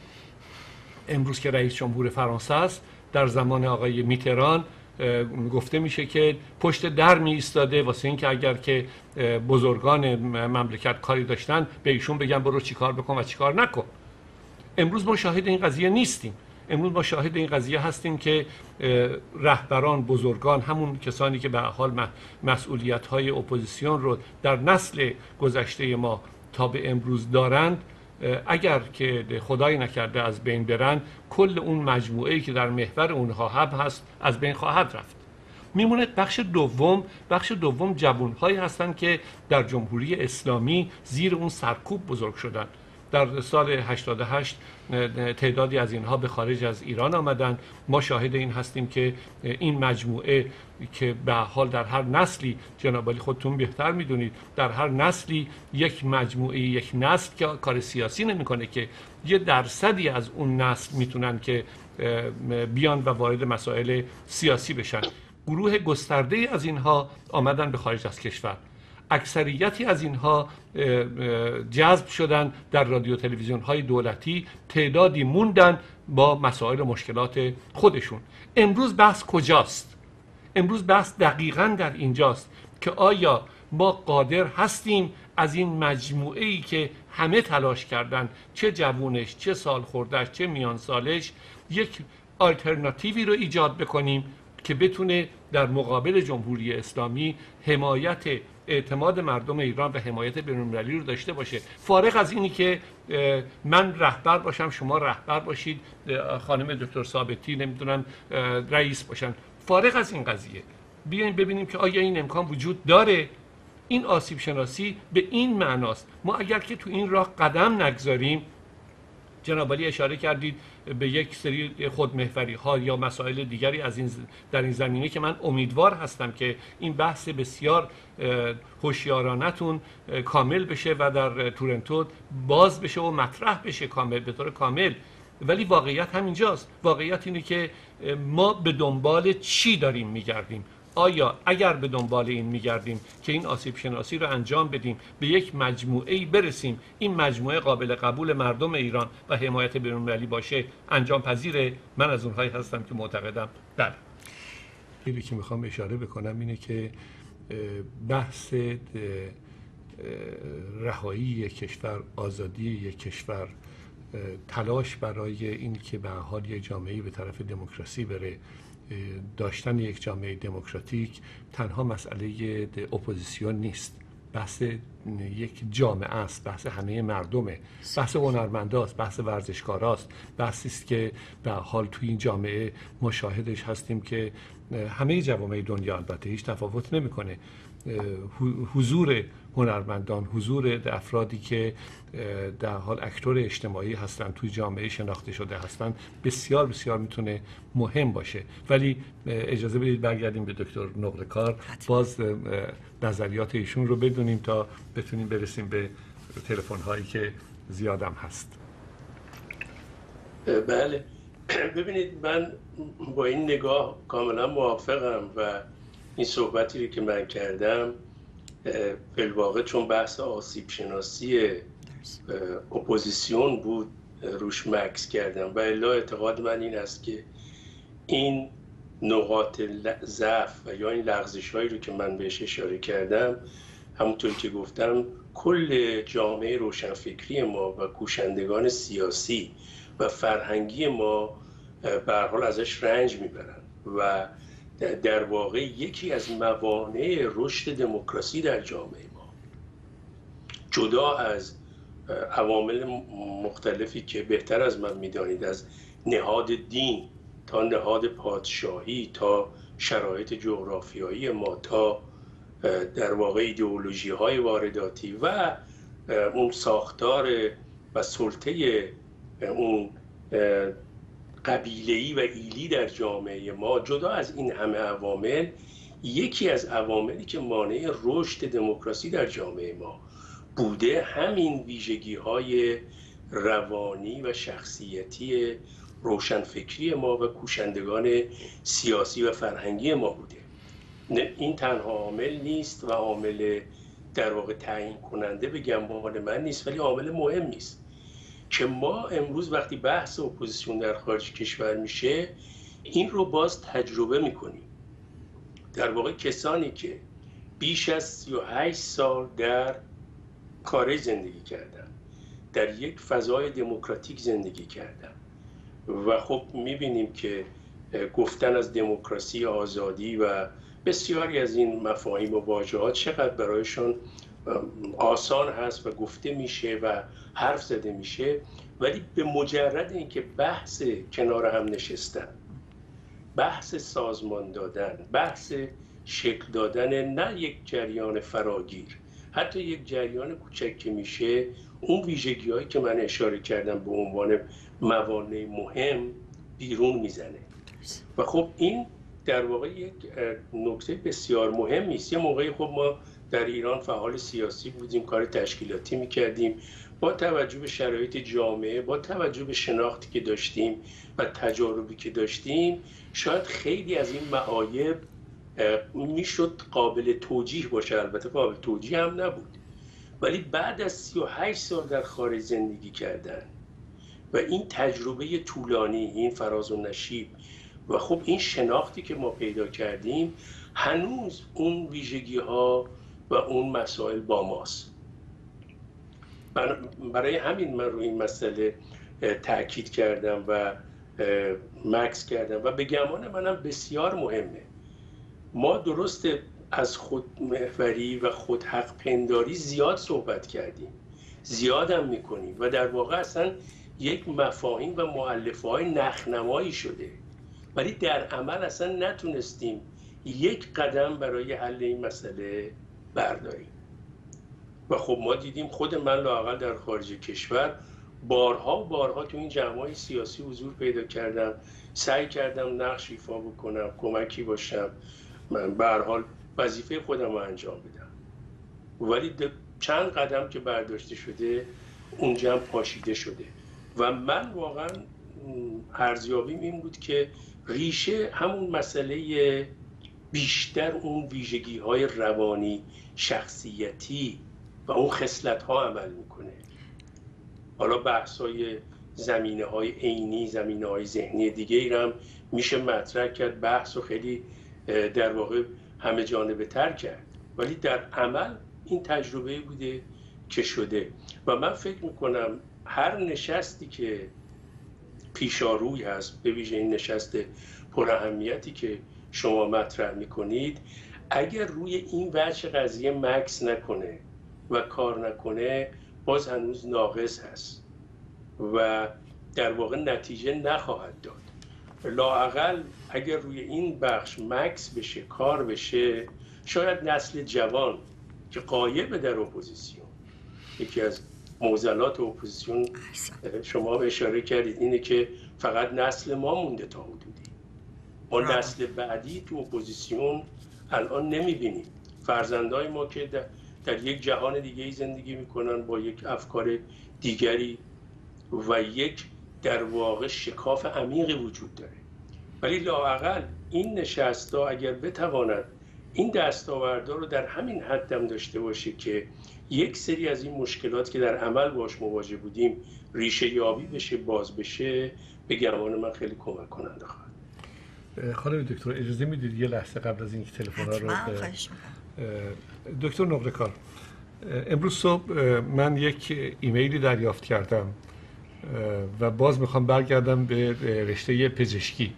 امروز که رئیس جمهور فرانسه است، در زمان آقای میتران گفته میشه که پشت در می ایستاده واسه اینکه اگر که بزرگان مملکت کاری داشتن به ایشون بگن برو چیکار بکن و چیکار نکن. امروز ما شاهد این قضیه نیستیم. امروز ما شاهد این قضیه هستیم که رهبران، بزرگان، همون کسانی که به حال مسئولیت‌های اپوزیسیون رو در نسل گذشته ما تا به امروز دارند، اگر که خدای نکرده از بین برن، کل اون مجموعه‌ای که در محور اونها هست از بین خواهد رفت. میمونه بخش دوم جوان‌هایی هستند که در جمهوری اسلامی زیر اون سرکوب بزرگ شدن. در سال 88 تعدادی از اینها به خارج از ایران آمدن. ما شاهد این هستیم که این مجموعه که به حال در هر نسلی، جناب علی خودتون بهتر میدونید، در هر نسلی یک مجموعه، یک نسل که کار سیاسی نمیکنه که یه درصدی از اون نسل میتونن که بیان و وارد مسائل سیاسی بشن. گروه گسترده از اینها آمدن به خارج از کشور. اکثریتی از اینها جذب شدن در رادیو تلویزیون های دولتی، تعدادی موندن با مسائل و مشکلات خودشون. امروز بحث کجاست؟ امروز بحث دقیقاً در اینجاست که آیا ما قادر هستیم از این مجموعه‌ای که همه تلاش کردن، چه جوونش، چه سال خوردهش، چه میان سالش، یک آلترناتیوی رو ایجاد بکنیم که بتونه در مقابل جمهوری اسلامی حمایت اعتماد مردم ایران و حمایت بین‌المللی رو داشته باشه، فارغ از اینی که من رهبر باشم، شما رهبر باشید، خانم دکتر ثابتی نمیدونم رئیس باشن. فارغ از این قضیه بیاین ببینیم که آیا این امکان وجود داره. این آسیب شناسی به این معناست. ما اگر که تو این راه قدم نگذاریم، جناب علی اشاره کردید به یک سری خودمحوری ها یا مسائل دیگری از این در این زمینه که من امیدوار هستم که این بحث بسیار هوشیارانه‌تون کامل بشه و در تورنتو باز بشه و مطرح بشه کامل، به طور کامل. ولی واقعیت همینجاست. واقعیت اینه که ما به دنبال چی داریم میگردیم؟ آیا اگر به دنبال این میگردیم که این آسیب شناسی رو انجام بدیم، به یک مجموعه‌ای برسیم، این مجموعه قابل قبول مردم ایران و حمایت بین‌المللی باشه، انجام پذیره؟ من از اونهایی هستم که معتقدم بله. چیزی که میخوام اشاره بکنم اینه که بحث رهایی یک کشور، آزادی یک کشور، تلاش برای این که به حال یک جامعه‌ای به طرف دموکراسی بره، داشتن یک جامعه دموکراتیک تنها مسئله اپوزیسیون نیست. بحث یک جامعه است، بحث همه مردمه، بحث هنرمنداست، بحث ورزشکاراست، بحثی است که به حال توی این جامعه ما شاهدش هستیم که همه جوامع دنیا البته هیچ تفاوت نمیکنه، حضور هنرمندان، حضور افرادی که در حال اکتور اجتماعی هستن توی جامعه شناخته شده هستن بسیار بسیار میتونه مهم باشه. ولی اجازه بدید برگردیم به دکتر نقره‌کار، باز نظریات ایشون رو بدونیم تا بتونیم برسیم به تلفن هایی که زیادم هست. بله، ببینید من با این نگاه کاملا موافقم و این صحبتی که من کردم بالواقع چون بحث آسیب شناسی اپوزیسیون بود روش مکس کردم و الا اعتقاد من این است که این نقاط ضعف و یا این لغزش هایی رو که من بهش اشاره کردم، همونطور که گفتم کل جامعه روشنفکری ما و کوشندگان سیاسی و فرهنگی ما به هر حال ازش رنج میبرن و در واقع یکی از موانع رشد دموکراسی در جامعه ما، جدا از عوامل مختلفی که بهتر از من میدانید، از نهاد دین تا نهاد پادشاهی تا شرایط جغرافیایی ما تا در واقع ایدئولوژی های وارداتی و اون ساختار و سلطه اون قبیله‌ای و ایلی در جامعه ما، جدا از این همه عوامل، یکی از عواملی که مانع رشد دموکراسی در جامعه ما بوده همین ویژگی‌های روانی و شخصیتی روشنفکری ما و کوشندگان سیاسی و فرهنگی ما بوده. این تنها عامل نیست و عامل در واقع تعیین کننده به گمان من نیست، ولی عامل مهمی است که ما امروز وقتی بحث اپوزیسیون در خارج کشور میشه این رو باز تجربه میکنیم. در واقع کسانی که بیش از 38 سال در خارج زندگی کردن، در یک فضای دموکراتیک زندگی کردن و خب میبینیم که گفتن از دموکراسی، آزادی و بسیاری از این مفاهیم و واژه‌ها چقدر برایشان آسان هست و گفته میشه و حرف زده میشه، ولی به مجرد اینکه بحث کنار هم نشستن، بحث سازمان دادن، بحث شکل دادن نه یک جریان فراگیر، حتی یک جریان کوچک که میشه، اون ویژگی هایی که من اشاره کردم به عنوان موانع مهم بیرون میزنه و خب این در واقع یک نکته بسیار مهمی است. یه موقعی خب ما در ایران فعال سیاسی بودیم، کار تشکیلاتی میکردیم، با توجه به شرایط جامعه، با توجه به شناختی که داشتیم و تجاربی که داشتیم، شاید خیلی از این معایب میشد قابل توجیه باشه. البته قابل توجیه هم نبود، ولی بعد از 38 سال در خارج زندگی کردن و این تجربه طولانی، این فراز و نشیب و خب این شناختی که ما پیدا کردیم، هنوز اون ویژگی ها و اون مسائل با ماست. برای همین من روی این مسئله تأکید کردم و مکس کردم و به گمان منم بسیار مهمه. ما درست از خودمحوری و خودحق پنداری زیاد صحبت کردیم، زیاد هم میکنیم و در واقع اصلا یک مفاهیم و مؤلفه‌های نخنمایی شده، ولی در عمل اصلا نتونستیم یک قدم برای حل این مسئله برداریم. و خب ما دیدیم، خود من لااقل در خارج کشور بارها و بارها تو این جمع‌های سیاسی حضور پیدا کردم، سعی کردم نقش ایفا بکنم، کمکی باشم، من به هر حال وظیفه خودم رو انجام بدم، ولی چند قدم که برداشته شده اونجا هم پاشیده شده و من واقعا ارزیابیم این بود که ریشه همون مسئله بیشتر اون ویژگی‌های روانی، شخصیتی و اون خصلت‌ها عمل میکنه. حالا بحث‌های زمینه‌های عینی، زمینه‌های ذهنی دیگه ای هم میشه مطرح کرد، بحث رو خیلی در واقع همه جانبه تر کرد، ولی در عمل این تجربه بوده که شده و من فکر میکنم هر نشستی که پیشاروی هست، به ویژه این نشست پر اهمیتی که شما مطرح میکنید، اگر روی این وجه قضیه مکس نکنه و کار نکنه باز هنوز ناقص هست و در واقع نتیجه نخواهد داد. لااقل اگر روی این بخش مکس بشه، کار بشه، شاید نسل جوان که غایب در اپوزیسیون، یکی از معضلات اپوزیسیون شما اشاره کردید اینه که فقط نسل ما مونده تا حدودی، ما نسل بعدی تو اپوزیسیون الان نمیبینیم. فرزندای ما که در یک جهان دیگه زندگی میکنن با یک افکار دیگری و یک در واقع شکاف عمیقی وجود داره، ولی لااقل این نشستا اگر بتواند این دستاوردها رو در همین حد هم داشته باشه که یک سری از این مشکلات که در عمل باش مواجه بودیم ریشه یابی بشه، باز بشه، به گمان من خیلی کمک کننده خواهد. خانم دکتر اجازه میدید یه لحظه قبل از اینکه تلفن‌ها رو خواهش می‌کنم. دکتر نقره‌کار، امروز صبح من یک ایمیلی دریافت کردم و باز میخوام برگردم به رشته پزشکی.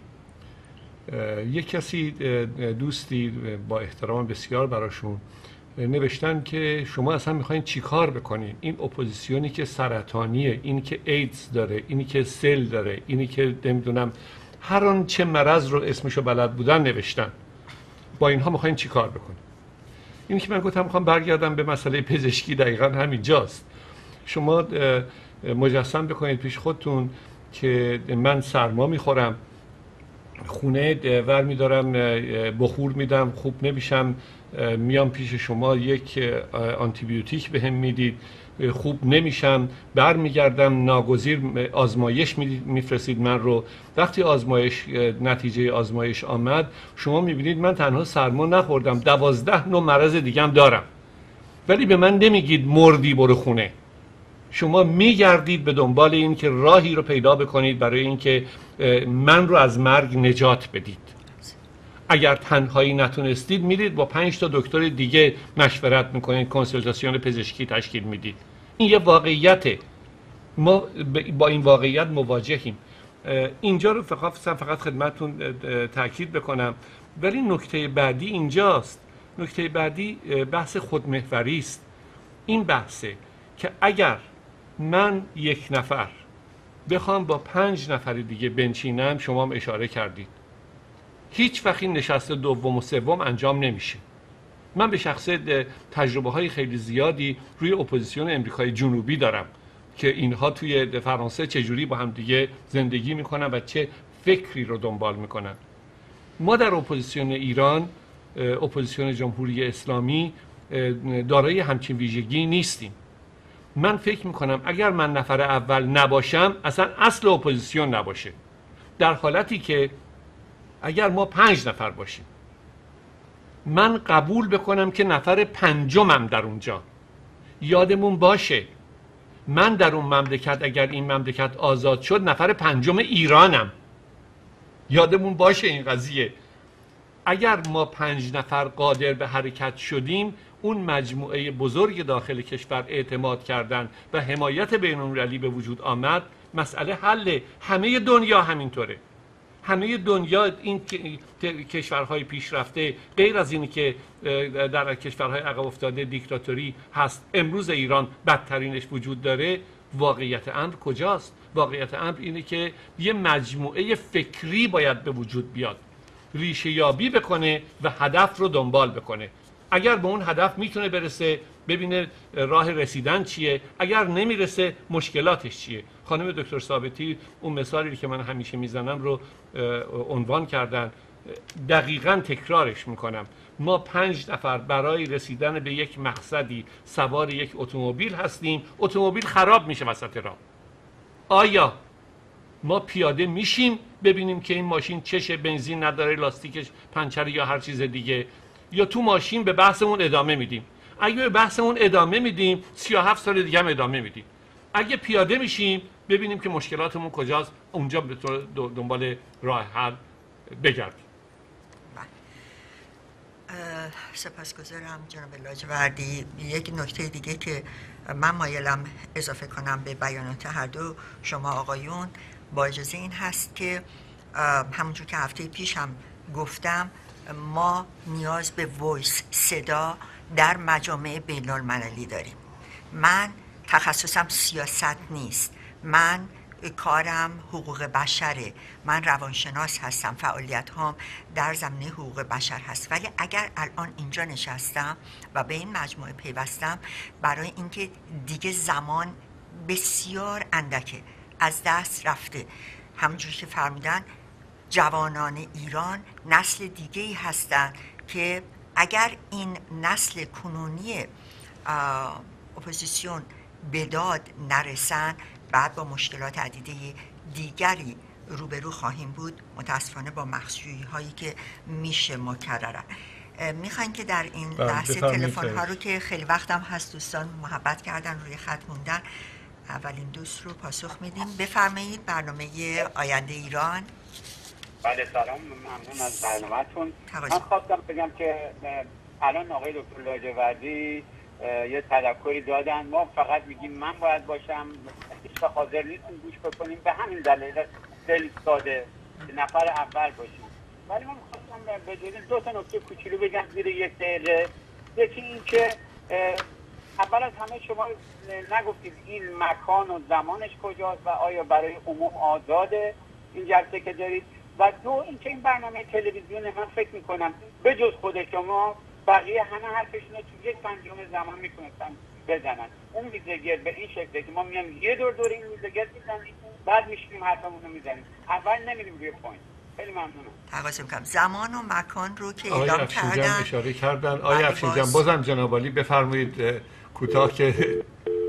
یک کسی، دوستی با احترام بسیار براشون، نوشتن که شما اصلا میخواین چی کار بکنین؟ این اپوزیسیونی که سرطانیه، اینی که ایدز داره، اینی که سل داره، اینی که نمیدونم هر آن چه مرض رو اسمشو بلد بودن نوشتن، با اینها میخواین چی کار بکنین؟ اینی که من گفتم میخوام برگردم به مسئله پزشکی، دقیقا همینجاست. شما مجسم بکنید پیش خودتون که من سرما میخورم، خونه ور میدارم، بخور میدم، خوب نمیشم، میام پیش شما یک آنتیبیوتیک بهم میدید، خوب نمیشم، برمیگردم ناگزیر آزمایش میفرستید من رو. وقتی نتیجه آزمایش آمد، شما میبینید من تنها سرما نخوردم، 12 نوع مرض دیگم دارم، ولی به من نمیگید مردی برو خونه. شما میگردید به دنبال این که راهی رو پیدا بکنید برای اینکه من رو از مرگ نجات بدید. اگر تنهایی نتونستید میرید با 5 تا دکتر دیگه مشورت میکنید، کنسولتاسیون پزشکی تشکیل میدید. این یه واقعیته، ما با این واقعیت مواجهیم. اینجا رو فقط خدمتتون تاکید بکنم. ولی نکته بعدی اینجاست، نکته بعدی بحث خودمحوری است. این بحثه که اگر من یک نفر بخوام با 5 نفر دیگه بنشینم، شما هم اشاره کردید، هیچ وقت این نشست دوم و سوم انجام نمیشه. من به شخصه تجربه های خیلی زیادی روی اپوزیسیون امریکای جنوبی دارم که اینها توی فرانسه چجوری با هم دیگه زندگی میکنن و چه فکری رو دنبال میکنن. ما در اپوزیسیون ایران، اپوزیسیون جمهوری اسلامی، دارای همچین ویژگی نیستیم. من فکر میکنم اگر من نفر اول نباشم، اصلا اصل اپوزیسیون نباشه. در حالتی که اگر ما 5 نفر باشیم، من قبول بکنم که نفر 5مم در اونجا. یادمون باشه من در اون مملکت، اگر این مملکت آزاد شد، نفر 5 ایرانم. یادمون باشه این قضیه. اگر ما 5 نفر قادر به حرکت شدیم، اون مجموعه بزرگ داخل کشور اعتماد کردن و حمایت بین‌المللی به وجود آمد، مسئله حله. همه دنیا همینطوره. همه دنیا، این کشورهای پیشرفته، غیر از اینی که در کشورهای عقب افتاده دیکتاتوری هست، امروز ایران بدترینش وجود داره. واقعیت امر کجاست؟ واقعیت امر اینه که یه مجموعه فکری باید به وجود بیاد، ریشه یابی بکنه و هدف رو دنبال بکنه. اگر به اون هدف میتونه برسه، ببینه راه رسیدن چیه، اگر نمیرسه مشکلاتش چیه. خانم دکتر ثابتی اون مثالی که من همیشه میزنم رو عنوان کردن، دقیقاً تکرارش میکنم. ما 5 نفر برای رسیدن به یک مقصدی سوار یک اتومبیل هستیم، اتومبیل خراب میشه وسط راه. آیا ما پیاده میشیم ببینیم که این ماشین چشه، بنزین نداره، لاستیکش پنچره یا هر چیز دیگه، یا تو ماشین به بحثمون ادامه میدیم؟ اگه به بحثمون ادامه میدیم، 37 سال دیگه هم ادامه میدیم. اگه پیاده میشیم ببینیم که مشکلاتمون کجاست، اونجا به دنبال راه حل بگردیم. سپاسگزارم جناب لاجوردی. یک نکته دیگه که من مایلم اضافه کنم به بیانات هر دو شما آقایون، با اجازه این هست که همونجور که هفته پیش هم گفتم، ما نیاز به وایس صدا در مجامع بین المللی داریم. من تخصصم سیاست نیست، من کارم حقوق بشره، من روانشناس هستم، فعالیت هام در زمینه حقوق بشر هست، ولی اگر الان اینجا نشستم و به این مجموعه پیوستم برای اینکه دیگه زمان بسیار اندکه، از دست رفته. همونجوری که فرمودن جوانان ایران نسل دیگه‌ای هستن که اگر این نسل کنونی اپوزیسیون به داد نرسن بعد با مشکلات عدیده دیگری روبرو خواهیم بود، متاسفانه با مخزویی هایی که میشه مکررن. میخواین که در این بحث تلفن ها رو که خیلی وقتم هست دوستان محبت کردن روی خط موندن، اولین دوست رو پاسخ میدیم. بفرمایید. برنامه آینده ایران. بله سلام، ممنون از برنامه‌تون. من خواستم بگم که الان آقای دکتر لاجوردی یه تذکری دادن، ما فقط میگیم من باید باشم، هیچ حاضر نیستیم گوش بکنیم، به همین دلیل خیلی ساده نفر اول باشیم. ولی من خواستم به جز دو تا نکته کوچولو بگم زیر یک دقیقه. یکی این که اول از همه شما نگفتید این مکان و زمانش کجاست و آیا برای عموم آزاده این جلسه که دارید، و دو اینکه این برنامه تلویزیون من فکر میکنم به جز خود شما بقیه همه حرفشون رو تو یک پنجم زمان میتونستن بزنن. اون میزگرد به این شکله که ما میایم یه دور این میزگرد میزنیم، بعد میشینیم حرفمون رو میزنیم، اول نمیریم روی پوینت. خیلی ممنونم. تقاضا میکنم زمان و مکان رو که اعلام کردن اشاره کردن. آقای افشین بازم جناب عالی بفرمایید کوتاه که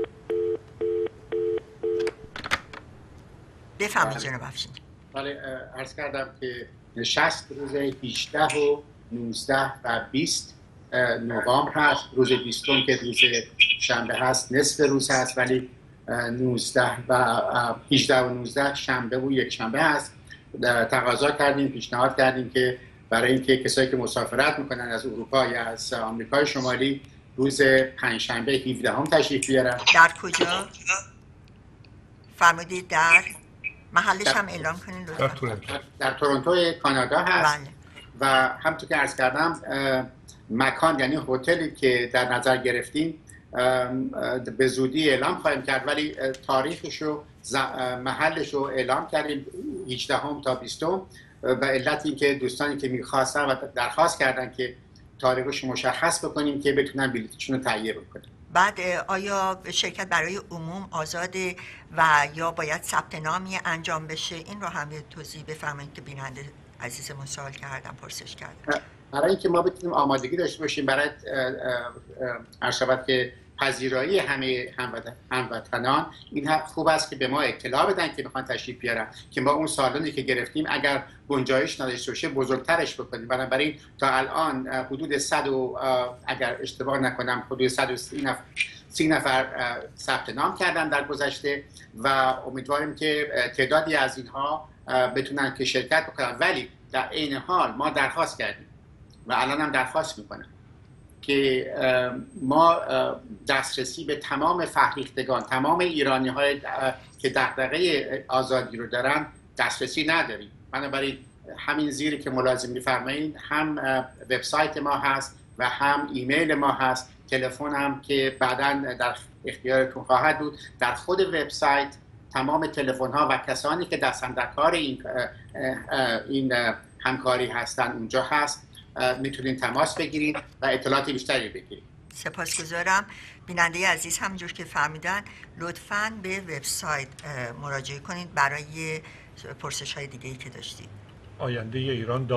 بفهمید جناب افشین. بله، عرض کردم که نشست روز 18 و 19 و 20 نوامبر هست. روز 20 که روز شنبه هست نصف روز هست، ولی 19 و 18 و 19 شنبه و یک شنبه هست. تقاضا کردیم، پیشنهاد کردیم که برای اینکه کسایی که مسافرت میکنن از اروپا یا از آمریکای شمالی روز پنجشنبه 17 هم تشریف بیارن. در کجا؟ فرمودید در محلش هم اعلام کنین لطفا. در تورنتو کانادا هست. بله. و همونطور که عرض کردم مکان یعنی هتلی که در نظر گرفتیم به زودی اعلام خواهیم کرد، ولی تاریخش و محلش رو اعلام کردیم 18 تا 20 و علت این که دوستانی که میخواستن و درخواست کردن که تاریخش مشخص بکنیم که بتونن بلیطشون رو تهیه بکنن. بعد آیا شرکت برای عموم آزاده و یا باید ثبت نامی انجام بشه؟ این رو هم توضیح بفرمایید که بیننده عزیزمون سوال کردن، پرسش کردن. برای اینکه ما بتونیم آمادگی داشته باشیم برای ارشبت که پذیرایی همه هموطنان، این خوب است که به ما اطلاع بدن که میخوان تشریف بیارن که ما اون سالونی که گرفتیم اگر گنجایش نداشته باشه بزرگترش بکنیم. بنابراین تا الان حدود 100 اگر اشتباه نکنم حدود 130 نفر ثبت نام کردن در گذشته و امیدواریم که تعدادی از اینها بتونن که شرکت بکنن. ولی در عین حال ما درخواست کردیم و الان هم درخواست میکنم که ما دسترسی به تمام فرهیختگان، تمام ایرانی های که دغدغه آزادی رو دارن دسترسی نداریم. بنابراین همین زیری که ملازم میفرمایید هم وبسایت ما هست و هم ایمیل ما هست، تلفن هم که بعداً در اختیارتون خواهد بود. در خود وبسایت تمام تلفن ها و کسانی که دستن در کار این همکاری هستن اونجا هست، میتونین تماس بگیرید و اطلاعات بیشتری بگیرید. سپاسگزارم. بیننده عزیز همونجور که فهمیدن لطفاً به وبسایت مراجعه کنید برای پرسش های دیگه‌ای که داشتید. آینده ایران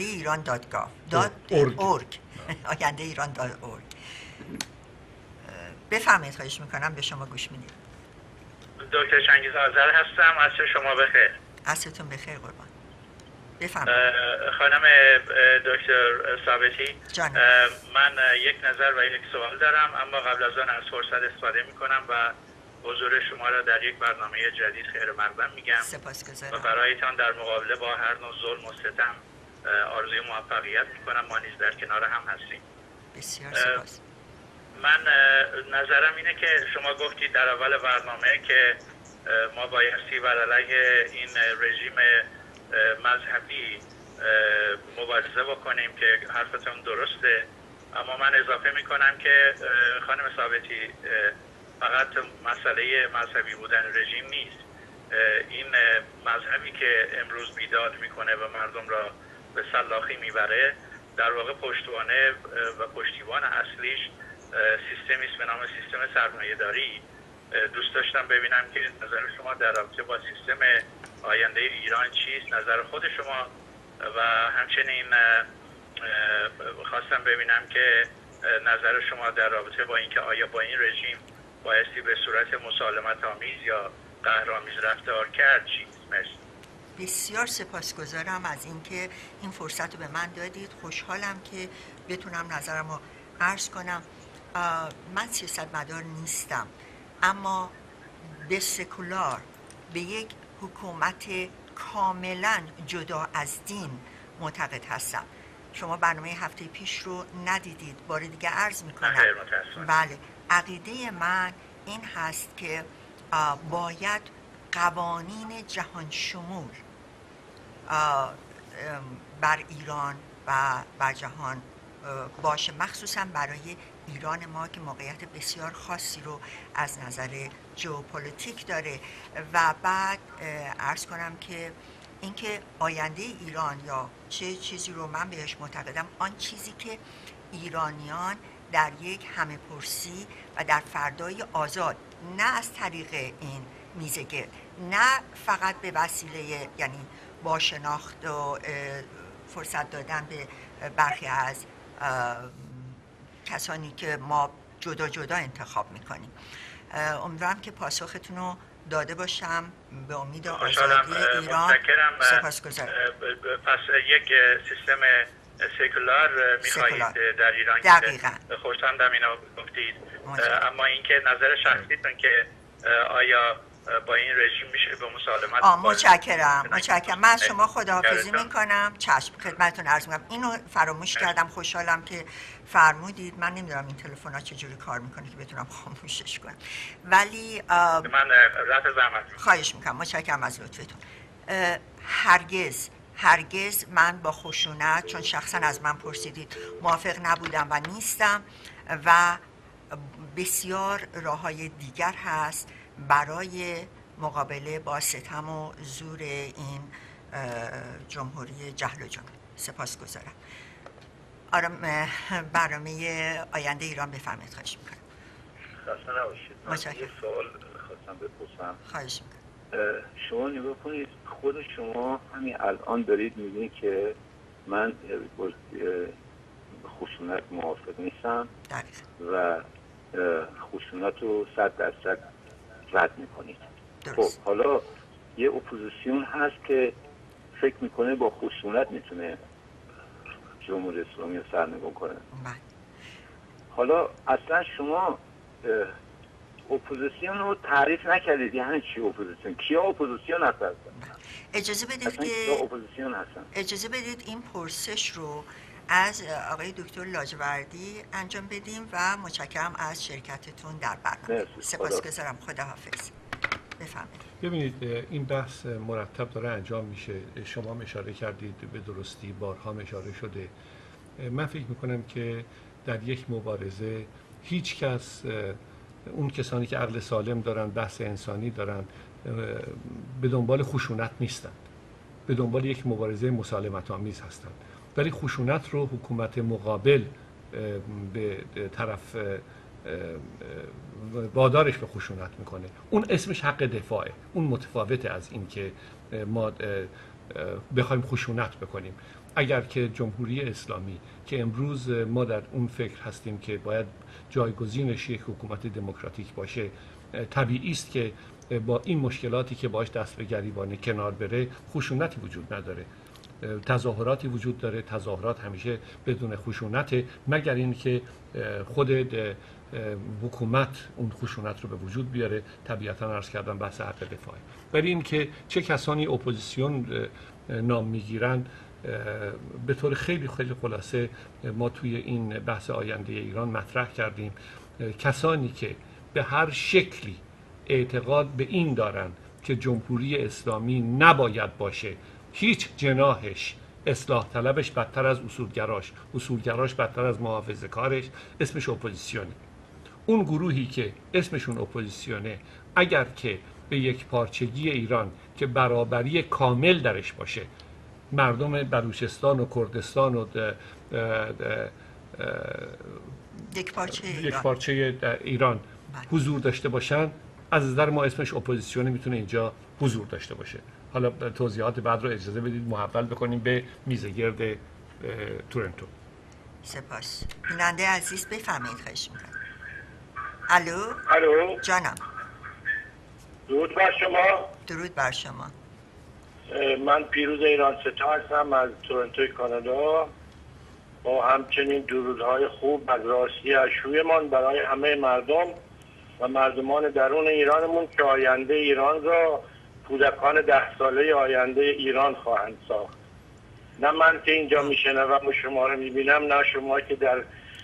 .org آیندهایران.org. بفرمایید، خواهش میکنم، به شما گوش میدید. دکتر چنگیز آذر هستم. عصر شما بخیر. عصرتون بخیر قربان. بفرمایید. خانم دکتر ثابتی، من یک نظر و یک سوال دارم، اما قبل از آن از فرصت استفاده میکنم و حضور شما را در یک برنامه جدید خیر مقدم میگم. سپاسگزارم. و برایتان در مقابله با هر نوع ظلم و ستم آرزوی موفقیت میکنم. ما نیز در کنار هم هستیم. بسیار سپاس. من نظرم اینه که شما گفتید در اول برنامه که ما بایستی بر علیه این رژیم مذهبی مبارزه بکنیم که حرفتون درسته، اما من اضافه میکنم که خانم ثابتی فقط مسئله مذهبی بودن رژیم نیست. این مذهبی که امروز بیداد میکنه و مردم را به سلاخی میبره در واقع پشتوانه و پشتیبان اصلیش سیستمی است به نام سیستم سرمایه‌داری. دوست داشتم ببینم که نظر شما در رابطه با سیستم آینده ایران چیست، نظر خود شما، و همچنین خواستم ببینم که نظر شما در رابطه با اینکه آیا با این رژیم بایستی به صورت مسالمت آمیز یا قهرآمیز رفتار کرد چیست؟ مرسی. بسیار سپاسگزارم از اینکه این فرصت رو به من دادید. خوشحالم که بتونم نظرم رو عرض کنم. من سیاستمدار نیستم، اما به سکولار، به یک حکومت کاملا جدا از دین معتقد هستم. شما برنامه هفته پیش رو ندیدید، بار دیگه عرض میکنم. بله، عقیده من این هست که باید قوانین جهان شمول بر ایران و بر جهان باشه، مخصوصا برای ایران ما که موقعیت بسیار خاصی رو از نظر ژئوپلیتیک داره. و بعد عرض کنم که اینکه آینده ایران یا چه چیزی رو من بهش معتقدم، آن چیزی که ایرانیان در یک همه پرسی و در فردای آزاد، نه از طریق این میزگرد، نه فقط به وسیله یعنی با شناخت و فرصت دادن به برخی از کسانی که ما جدا جدا انتخاب میکنیم. امیدوارم که پاسختون رو داده باشم. به امید آزادی ایران. سپاسگزارم. پس یک سیستم سکولار میخواهید در ایران؟ دقیقاً. خوشحالم اینو گفتید. اما اینکه نظر شخصیتون که آیا با این رژیم میشه به مسالمت؟ متشکرم. من از شما خداحافظی میکنم. چشم، خدمتتون عرض میکنم. اینو فراموش کردم. خوشحالم که فرمودید. من نمیدونم این تلفن ها چجوری کار میکنه که بتونم خاموشش کنم، ولی من رفع زحمت خواهش میکنم. متشکرم از لطفتون. هرگز من با خشونت، چون شخصا از من پرسیدید، موافق نبودم و نیستم، و بسیار راههای دیگر هست برای مقابله با ستم و زور این جمهوری جهل و جنون. سپاسگزارم. برنامه آینده ایران بفرمایید. خواهش میکنم. خسته نباشید. من یه سوال خواستم بپرسم. خواهش میکنم. شما نگاه کنید، خود شما همین الان دارید میگین که من خشونت موافق نیستم و خشونت رو 100% رد میکنید. خب حالا یه اپوزیسیون هست که فکر میکنه با خشونت میتونه جمهوری اسلامی رو سرنگون کنه. حالا اصلا شما اپوزیسیون رو تعریف نکردید. یعنی چی اپوزیسیون؟ کیا اپوزیسیون هستن؟ اجازه بدید این پرسش رو از آقای دکتر لاجوردی انجام بدیم و متشکرم از شرکتتون در برنامه. سپاسگزارم. خداحافظ. بفرمایید. ببینید، این بحث مرتب داره انجام میشه. شما هم اشاره کردید، به درستی بارها اشاره شده. من فکر میکنم که در یک مبارزه هیچ کس، اون کسانی که عقل سالم دارن، بحث انسانی دارن، به دنبال خشونت نیستند، به دنبال یک مبارزه مسالمت آمیز هستند. ولی خشونت رو حکومت مقابل به طرف وادارش به خشونت میکنه. اون اسمش حق دفاعه. اون متفاوته از این که ما بخوایم خشونت بکنیم. اگر که جمهوری اسلامی که امروز ما در اون فکر هستیم که باید جایگزینش یک حکومت دموکراتیک باشه، طبیعی است که با این مشکلاتی که باش دست به گریبان کنار بره، خشونتی وجود نداره. تظاهراتی وجود داره، تظاهرات همیشه بدون خشونت، مگر این که خود حکومت اون خشونت رو به وجود بیاره. طبیعتا عرض کردم بحث حق دفاعه. ولی این که چه کسانی اپوزیسیون نام میگیرن، به طور خیلی خلاصه ما توی این بحث آینده ایران مطرح کردیم. کسانی که به هر شکلی اعتقاد به این دارن که جمهوری اسلامی نباید باشه، هیچ جناحش اصلاح طلبش بدتر از اصولگراش بدتر از محافظه‌کارش اسمش اپوزیسیونه. اون گروهی که اسمشون اپوزیسیونه اگر که به یک پارچگی ایران که برابری کامل درش باشه، مردم بلوچستان و کردستان و یک پارچه ایران حضور داشته باشن، از نظر ما اسمش اپوزیسیونه میتونه اینجا حضور داشته باشه. حالا توضیحات بعد رو اجازه بدید محول بکنیم به میزگرد تورنتو. سپاس. بیننده عزیز بفرمایید، خواهش میکنم. الو جانم. درود بر شما. درود بر شما. من پیروز ایران ستا هستم از تورنتو کانادا. با همچنین درودهای خوب از راستی اشویمان برای همه مردم و مردمان درون ایرانمون که آینده ایران را کودکان 10 ساله آینده ایران خواهند ساخت. نه من که اینجا میشنوم و شما رو میبینم، نه شما که در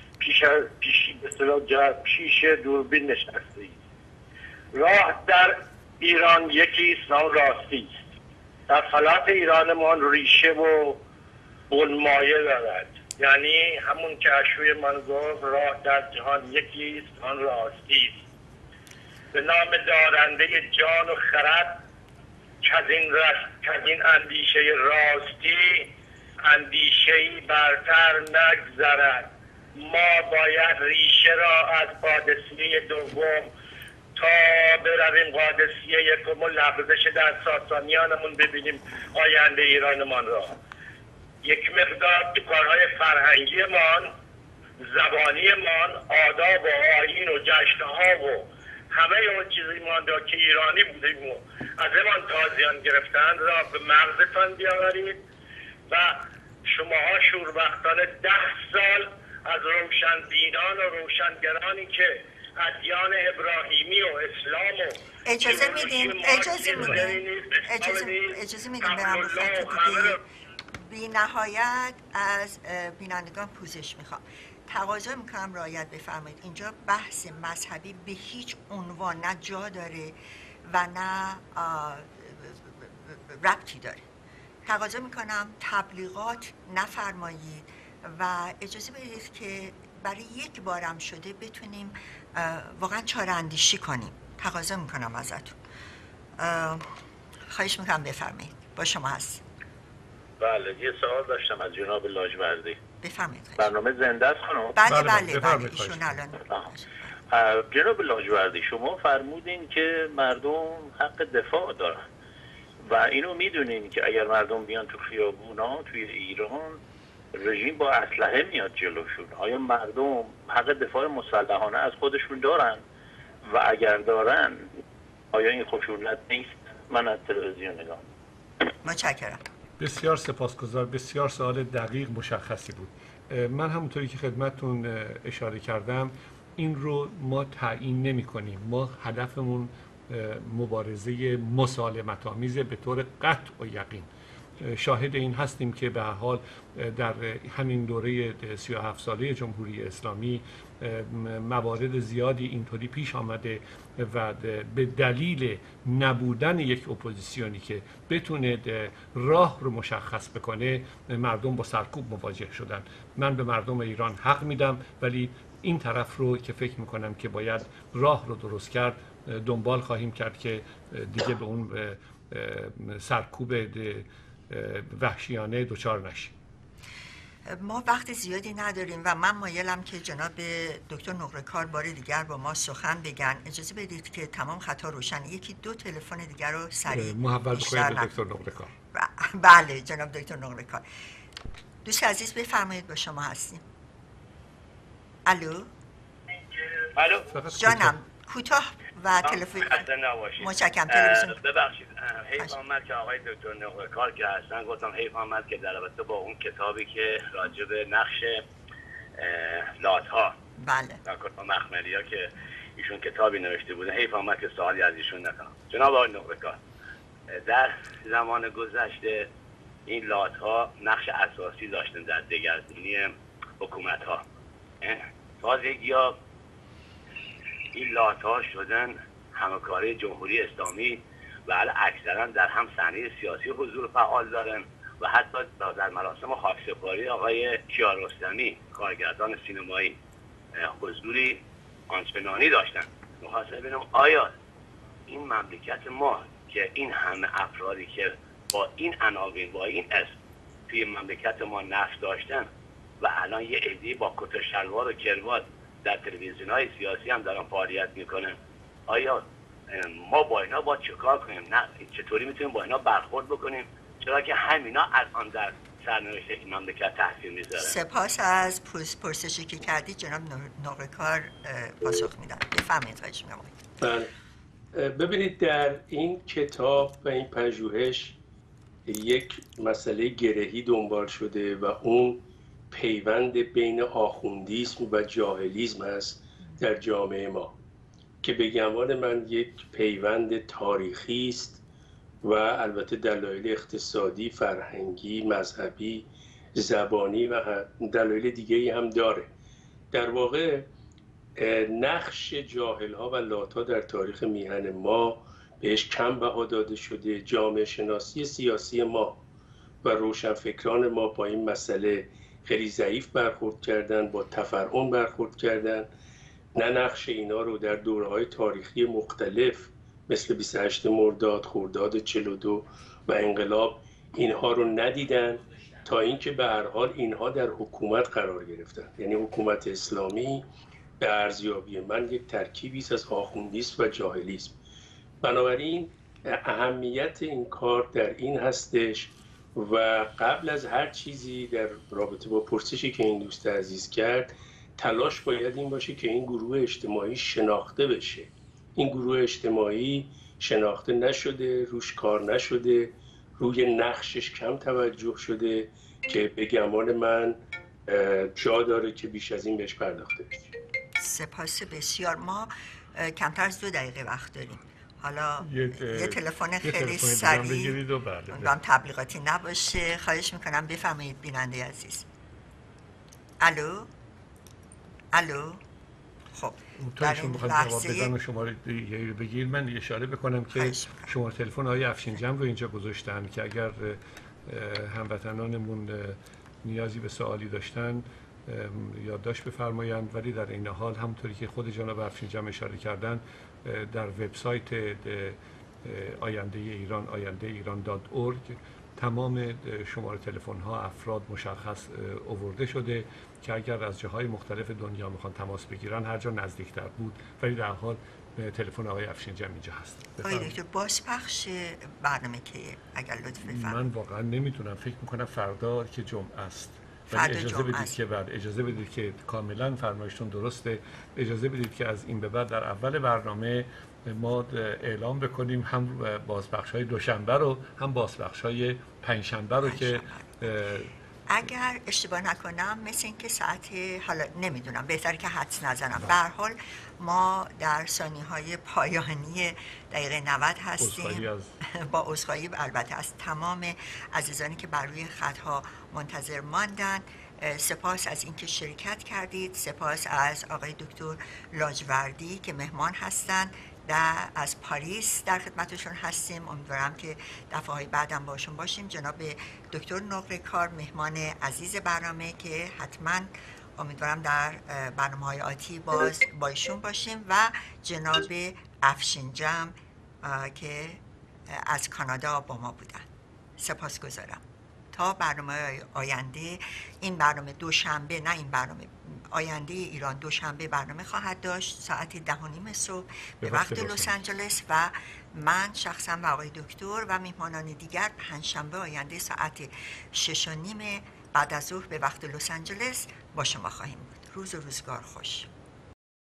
پیش دوربین نشسته اید. راه در ایران یکی است، آن راستی است. در خلاف ایرانمان ریشه و بنمایه دارد، یعنی همون که اشوی من گفت راه در جهان یکی است، آن راستی است. به نام دارنده جان و خرد که این اندیشه راستی اندیشه‌ای برتر نگذرد. ما باید ریشه را از قادسیه دوم تا برویم قادسیه یکم و لغزش در ساسانیانمون ببینیم آینده ایرانمان را. یک مقدار تو کارهای فرهنگیمان، زبانیمان، آداب و آیین و جشنها و همه اون چیزیمان را که ایرانی بودیم و از امان تازیان گرفتند را به مغزتان بیاورید و شماها شوربختان 10 سال از روشن دینان و روشنگرانی که ادیان ابراهیمی و اسلام و اجازه میدیم برم رو خط دیگه. بی نهایت از بینندگان پوزش میخوام. تقاضا میکنم رعایت بفرمایید. اینجا بحث مذهبی به هیچ عنوان نه جا داره و نه ربطی داره. تقاضا میکنم تبلیغات نفرمایید و اجازه بدید که برای یک بارم شده بتونیم واقعا چاره اندیشی کنیم. تقاضا میکنم ازتون. خواهش میکنم بفرمایید. با شما هست. بله، یه سوال داشتم از جناب لاجوردی. بفرمایید. برنامه زنده است خانم؟ بله ایشون الان. جناب لاجوردی، شما فرمودین که مردم حق دفاع دارن و اینو میدونین که اگر مردم بیان تو خیابونا توی ایران رژیم با اسلحه میاد جلوشون. آیا مردم حق دفاع مسلحانه از خودشون دارن و اگر دارن آیا این خشونت نیست؟ من از تلویزیون نگاه. متشکرم. بسیار سپاسگزار. بسیار سوال دقیق مشخصی بود. من همونطوری که خدمتتون اشاره کردم این رو ما تعیین نمی کنیم. ما هدفمون مبارزه مسالمت آمیزه به طور قطع و یقین. شاهد این هستیم که به هر حال در همین دوره 37 ساله جمهوری اسلامی موارد زیادی اینطوری پیش آمده و به دلیل نبودن یک اپوزیسیونی که بتونه راه رو مشخص بکنه مردم با سرکوب مواجه شدن. من به مردم ایران حق میدم، ولی این طرف رو که فکر میکنم که باید راه رو درست کرد دنبال خواهیم کرد که دیگه به اون سرکوب وحشیانه دچار نشیم. ما وقت زیادی نداریم و من مایلم که جناب دکتر نقره‌کار بار دیگر با ما سخن بگن. اجازه بدید که تمام خطا روشن. یکی دو تلفن دیگر رو سریع محول بکنید به دکتر نقره‌کار. بله جناب دکتر نقره‌کار. دوست عزیز بفرمایید، با شما هستیم. الو جانم، کوتاه و تلفن. متشکرم. تلویزیون ببخشید، حیف آمد که آقای دکتر نقره‌کار که هستن، گفتم حیف آمد که در رابطه با اون کتابی که راجع به نقش لات‌ها بله در کتاب مخملیا که ایشون کتابی نوشته بودن، حیف آمد که سوالی از ایشون نکنم. جناب آقای نقره‌کار، در زمان گذشته این لات‌ها نقش اساسی داشتن در دگرگونی حکومت‌ها. تازگی‌ها این لات‌ها شدن همکاری جمهوری اسلامی و اکثرا در هم صحنه سیاسی حضور فعال دارن و حتی در مراسم خاکسپاری آقای کیارستمی کارگردان سینمایی حضوری آنچنانی داشتن. می‌خواستم ببینم آیا این مملکت ما که این همه افرادی که با این عناوین با این اسم توی مملکت ما نقش داشتن و الان یه عده‌ای با کت و شلوار و کروات در تلویزیون‌های سیاسی هم دارن فعالیت میکنن، آیا ما با اینا باید چیکار کنیم؟ نه چطوری میتونیم با اینا برخورد بکنیم، چرا که همینا الان در سرنوشت این مملکت تاثیر میذاره؟ سپاس از پرسشی که کردی جناب نقره‌کار پاسخ میدن. بفرمایید. خواهش می‌کنم. ببینید در این کتاب و این پژوهش یک مسئله گرهی دنبال شده و اون پیوند بین آخوندیسم و جاهلیسم است در جامعه ما که به گمان من یک پیوند تاریخی است و البته دلایل اقتصادی، فرهنگی، مذهبی، زبانی و دلایل دیگه‌ای هم داره. در واقع نقش جاهل‌ها و لات‌ها در تاریخ میهن ما بهش کم بها داده شده. جامعه شناسی سیاسی ما و روشنفکران ما با این مسئله خیلی ضعیف برخورد کردن، با تفرعن برخورد کردن، نه نقش اینا رو در دوره‌های تاریخی مختلف مثل 28 مرداد، خرداد 42 و انقلاب اینها رو ندیدن، تا اینکه به هر حال اینها در حکومت قرار گرفتن. یعنی حکومت اسلامی به ارزیابی من یک ترکیبی است از آخوندیسم و جاهلیسم. بنابراین اهمیت این کار در این هستش و قبل از هر چیزی در رابطه با پرسشی که این دوست عزیز کرد، تلاش باید این باشه که این گروه اجتماعی شناخته بشه. این گروه اجتماعی شناخته نشده، روش کار نشده، روی نقشش کم توجه شده که به گمان من جا داره که بیش از این بهش پرداخته بشه. سپاس بسیار. ما کمتر از 2 دقیقه وقت داریم. حالا یه تلفن خیلی سریع اونم تبلیغاتی نباشه. خواهش میکنم بفرمایید بیننده عزیز. الو. خب در این لحظه شماره بگیر من اشاره بکنم که شماره تلفن آقای افشینجان رو اینجا گذاشتن که اگر هموطنانمون نیازی به سوالی داشتن یادداشت بفرمایند. ولی در این حال همونطوری که خود جناب افشینجان اشاره کردن در وبسایت آینده ایران ayandeiran.org تمام شماره تلفن ها افراد مشخص آورده شده که اگر از جاهای مختلف دنیا میخوان تماس بگیرن هر جا نزدیکتر بود، ولی در حال تلفن آقای افشینجان اینجا هست. آقای دکتر بازپخش برنامه که اگر لطف بفرمایید. من واقعا نمیتونم، فکر میکنم فردا که جمعه است. اجازه بدید که کاملا فرمایشتون درسته. اجازه بدید که از این به بعد در اول برنامه ما اعلام بکنیم هم بازپخش‌های دوشنبه رو هم بازپخش‌های پنجشنبه رو که اگر اشتباه نکنم مثل این که ساعت، حالا نمیدونم، بهتره که حدس نزنم، به هر حال ما در ثانیه‌های پایانی دقیقه 90 هستیم. با عذرخواهی البته از تمام عزیزانی که بر روی خط‌ها منتظر ماندن. سپاس از اینکه شرکت کردید. سپاس از آقای دکتر لاجوردی که مهمان هستند. از پاریس در خدمتشون هستیم. امیدوارم که دفعه‌های بعدم باشون باشیم. جناب دکتر نقره‌کار مهمان عزیز برنامه که حتما امیدوارم در برنامه‌های آتی باز با ایشون باشیم و جناب افشینجان که از کانادا با ما بودن. سپاسگزارم. تا برنامه آینده، این برنامه دوشنبه، نه این برنامه آینده ایران دوشنبه برنامه خواهد داشت ساعت 10:30 صبح به وقت لس آنجلس و من شخصا و آقای دکتر و میهمانان دیگر پنجشنبه آینده ساعت 6:30 بعد از ظهر به وقت لس آنجلس با شما خواهیم بود. روز و روزگار خوش.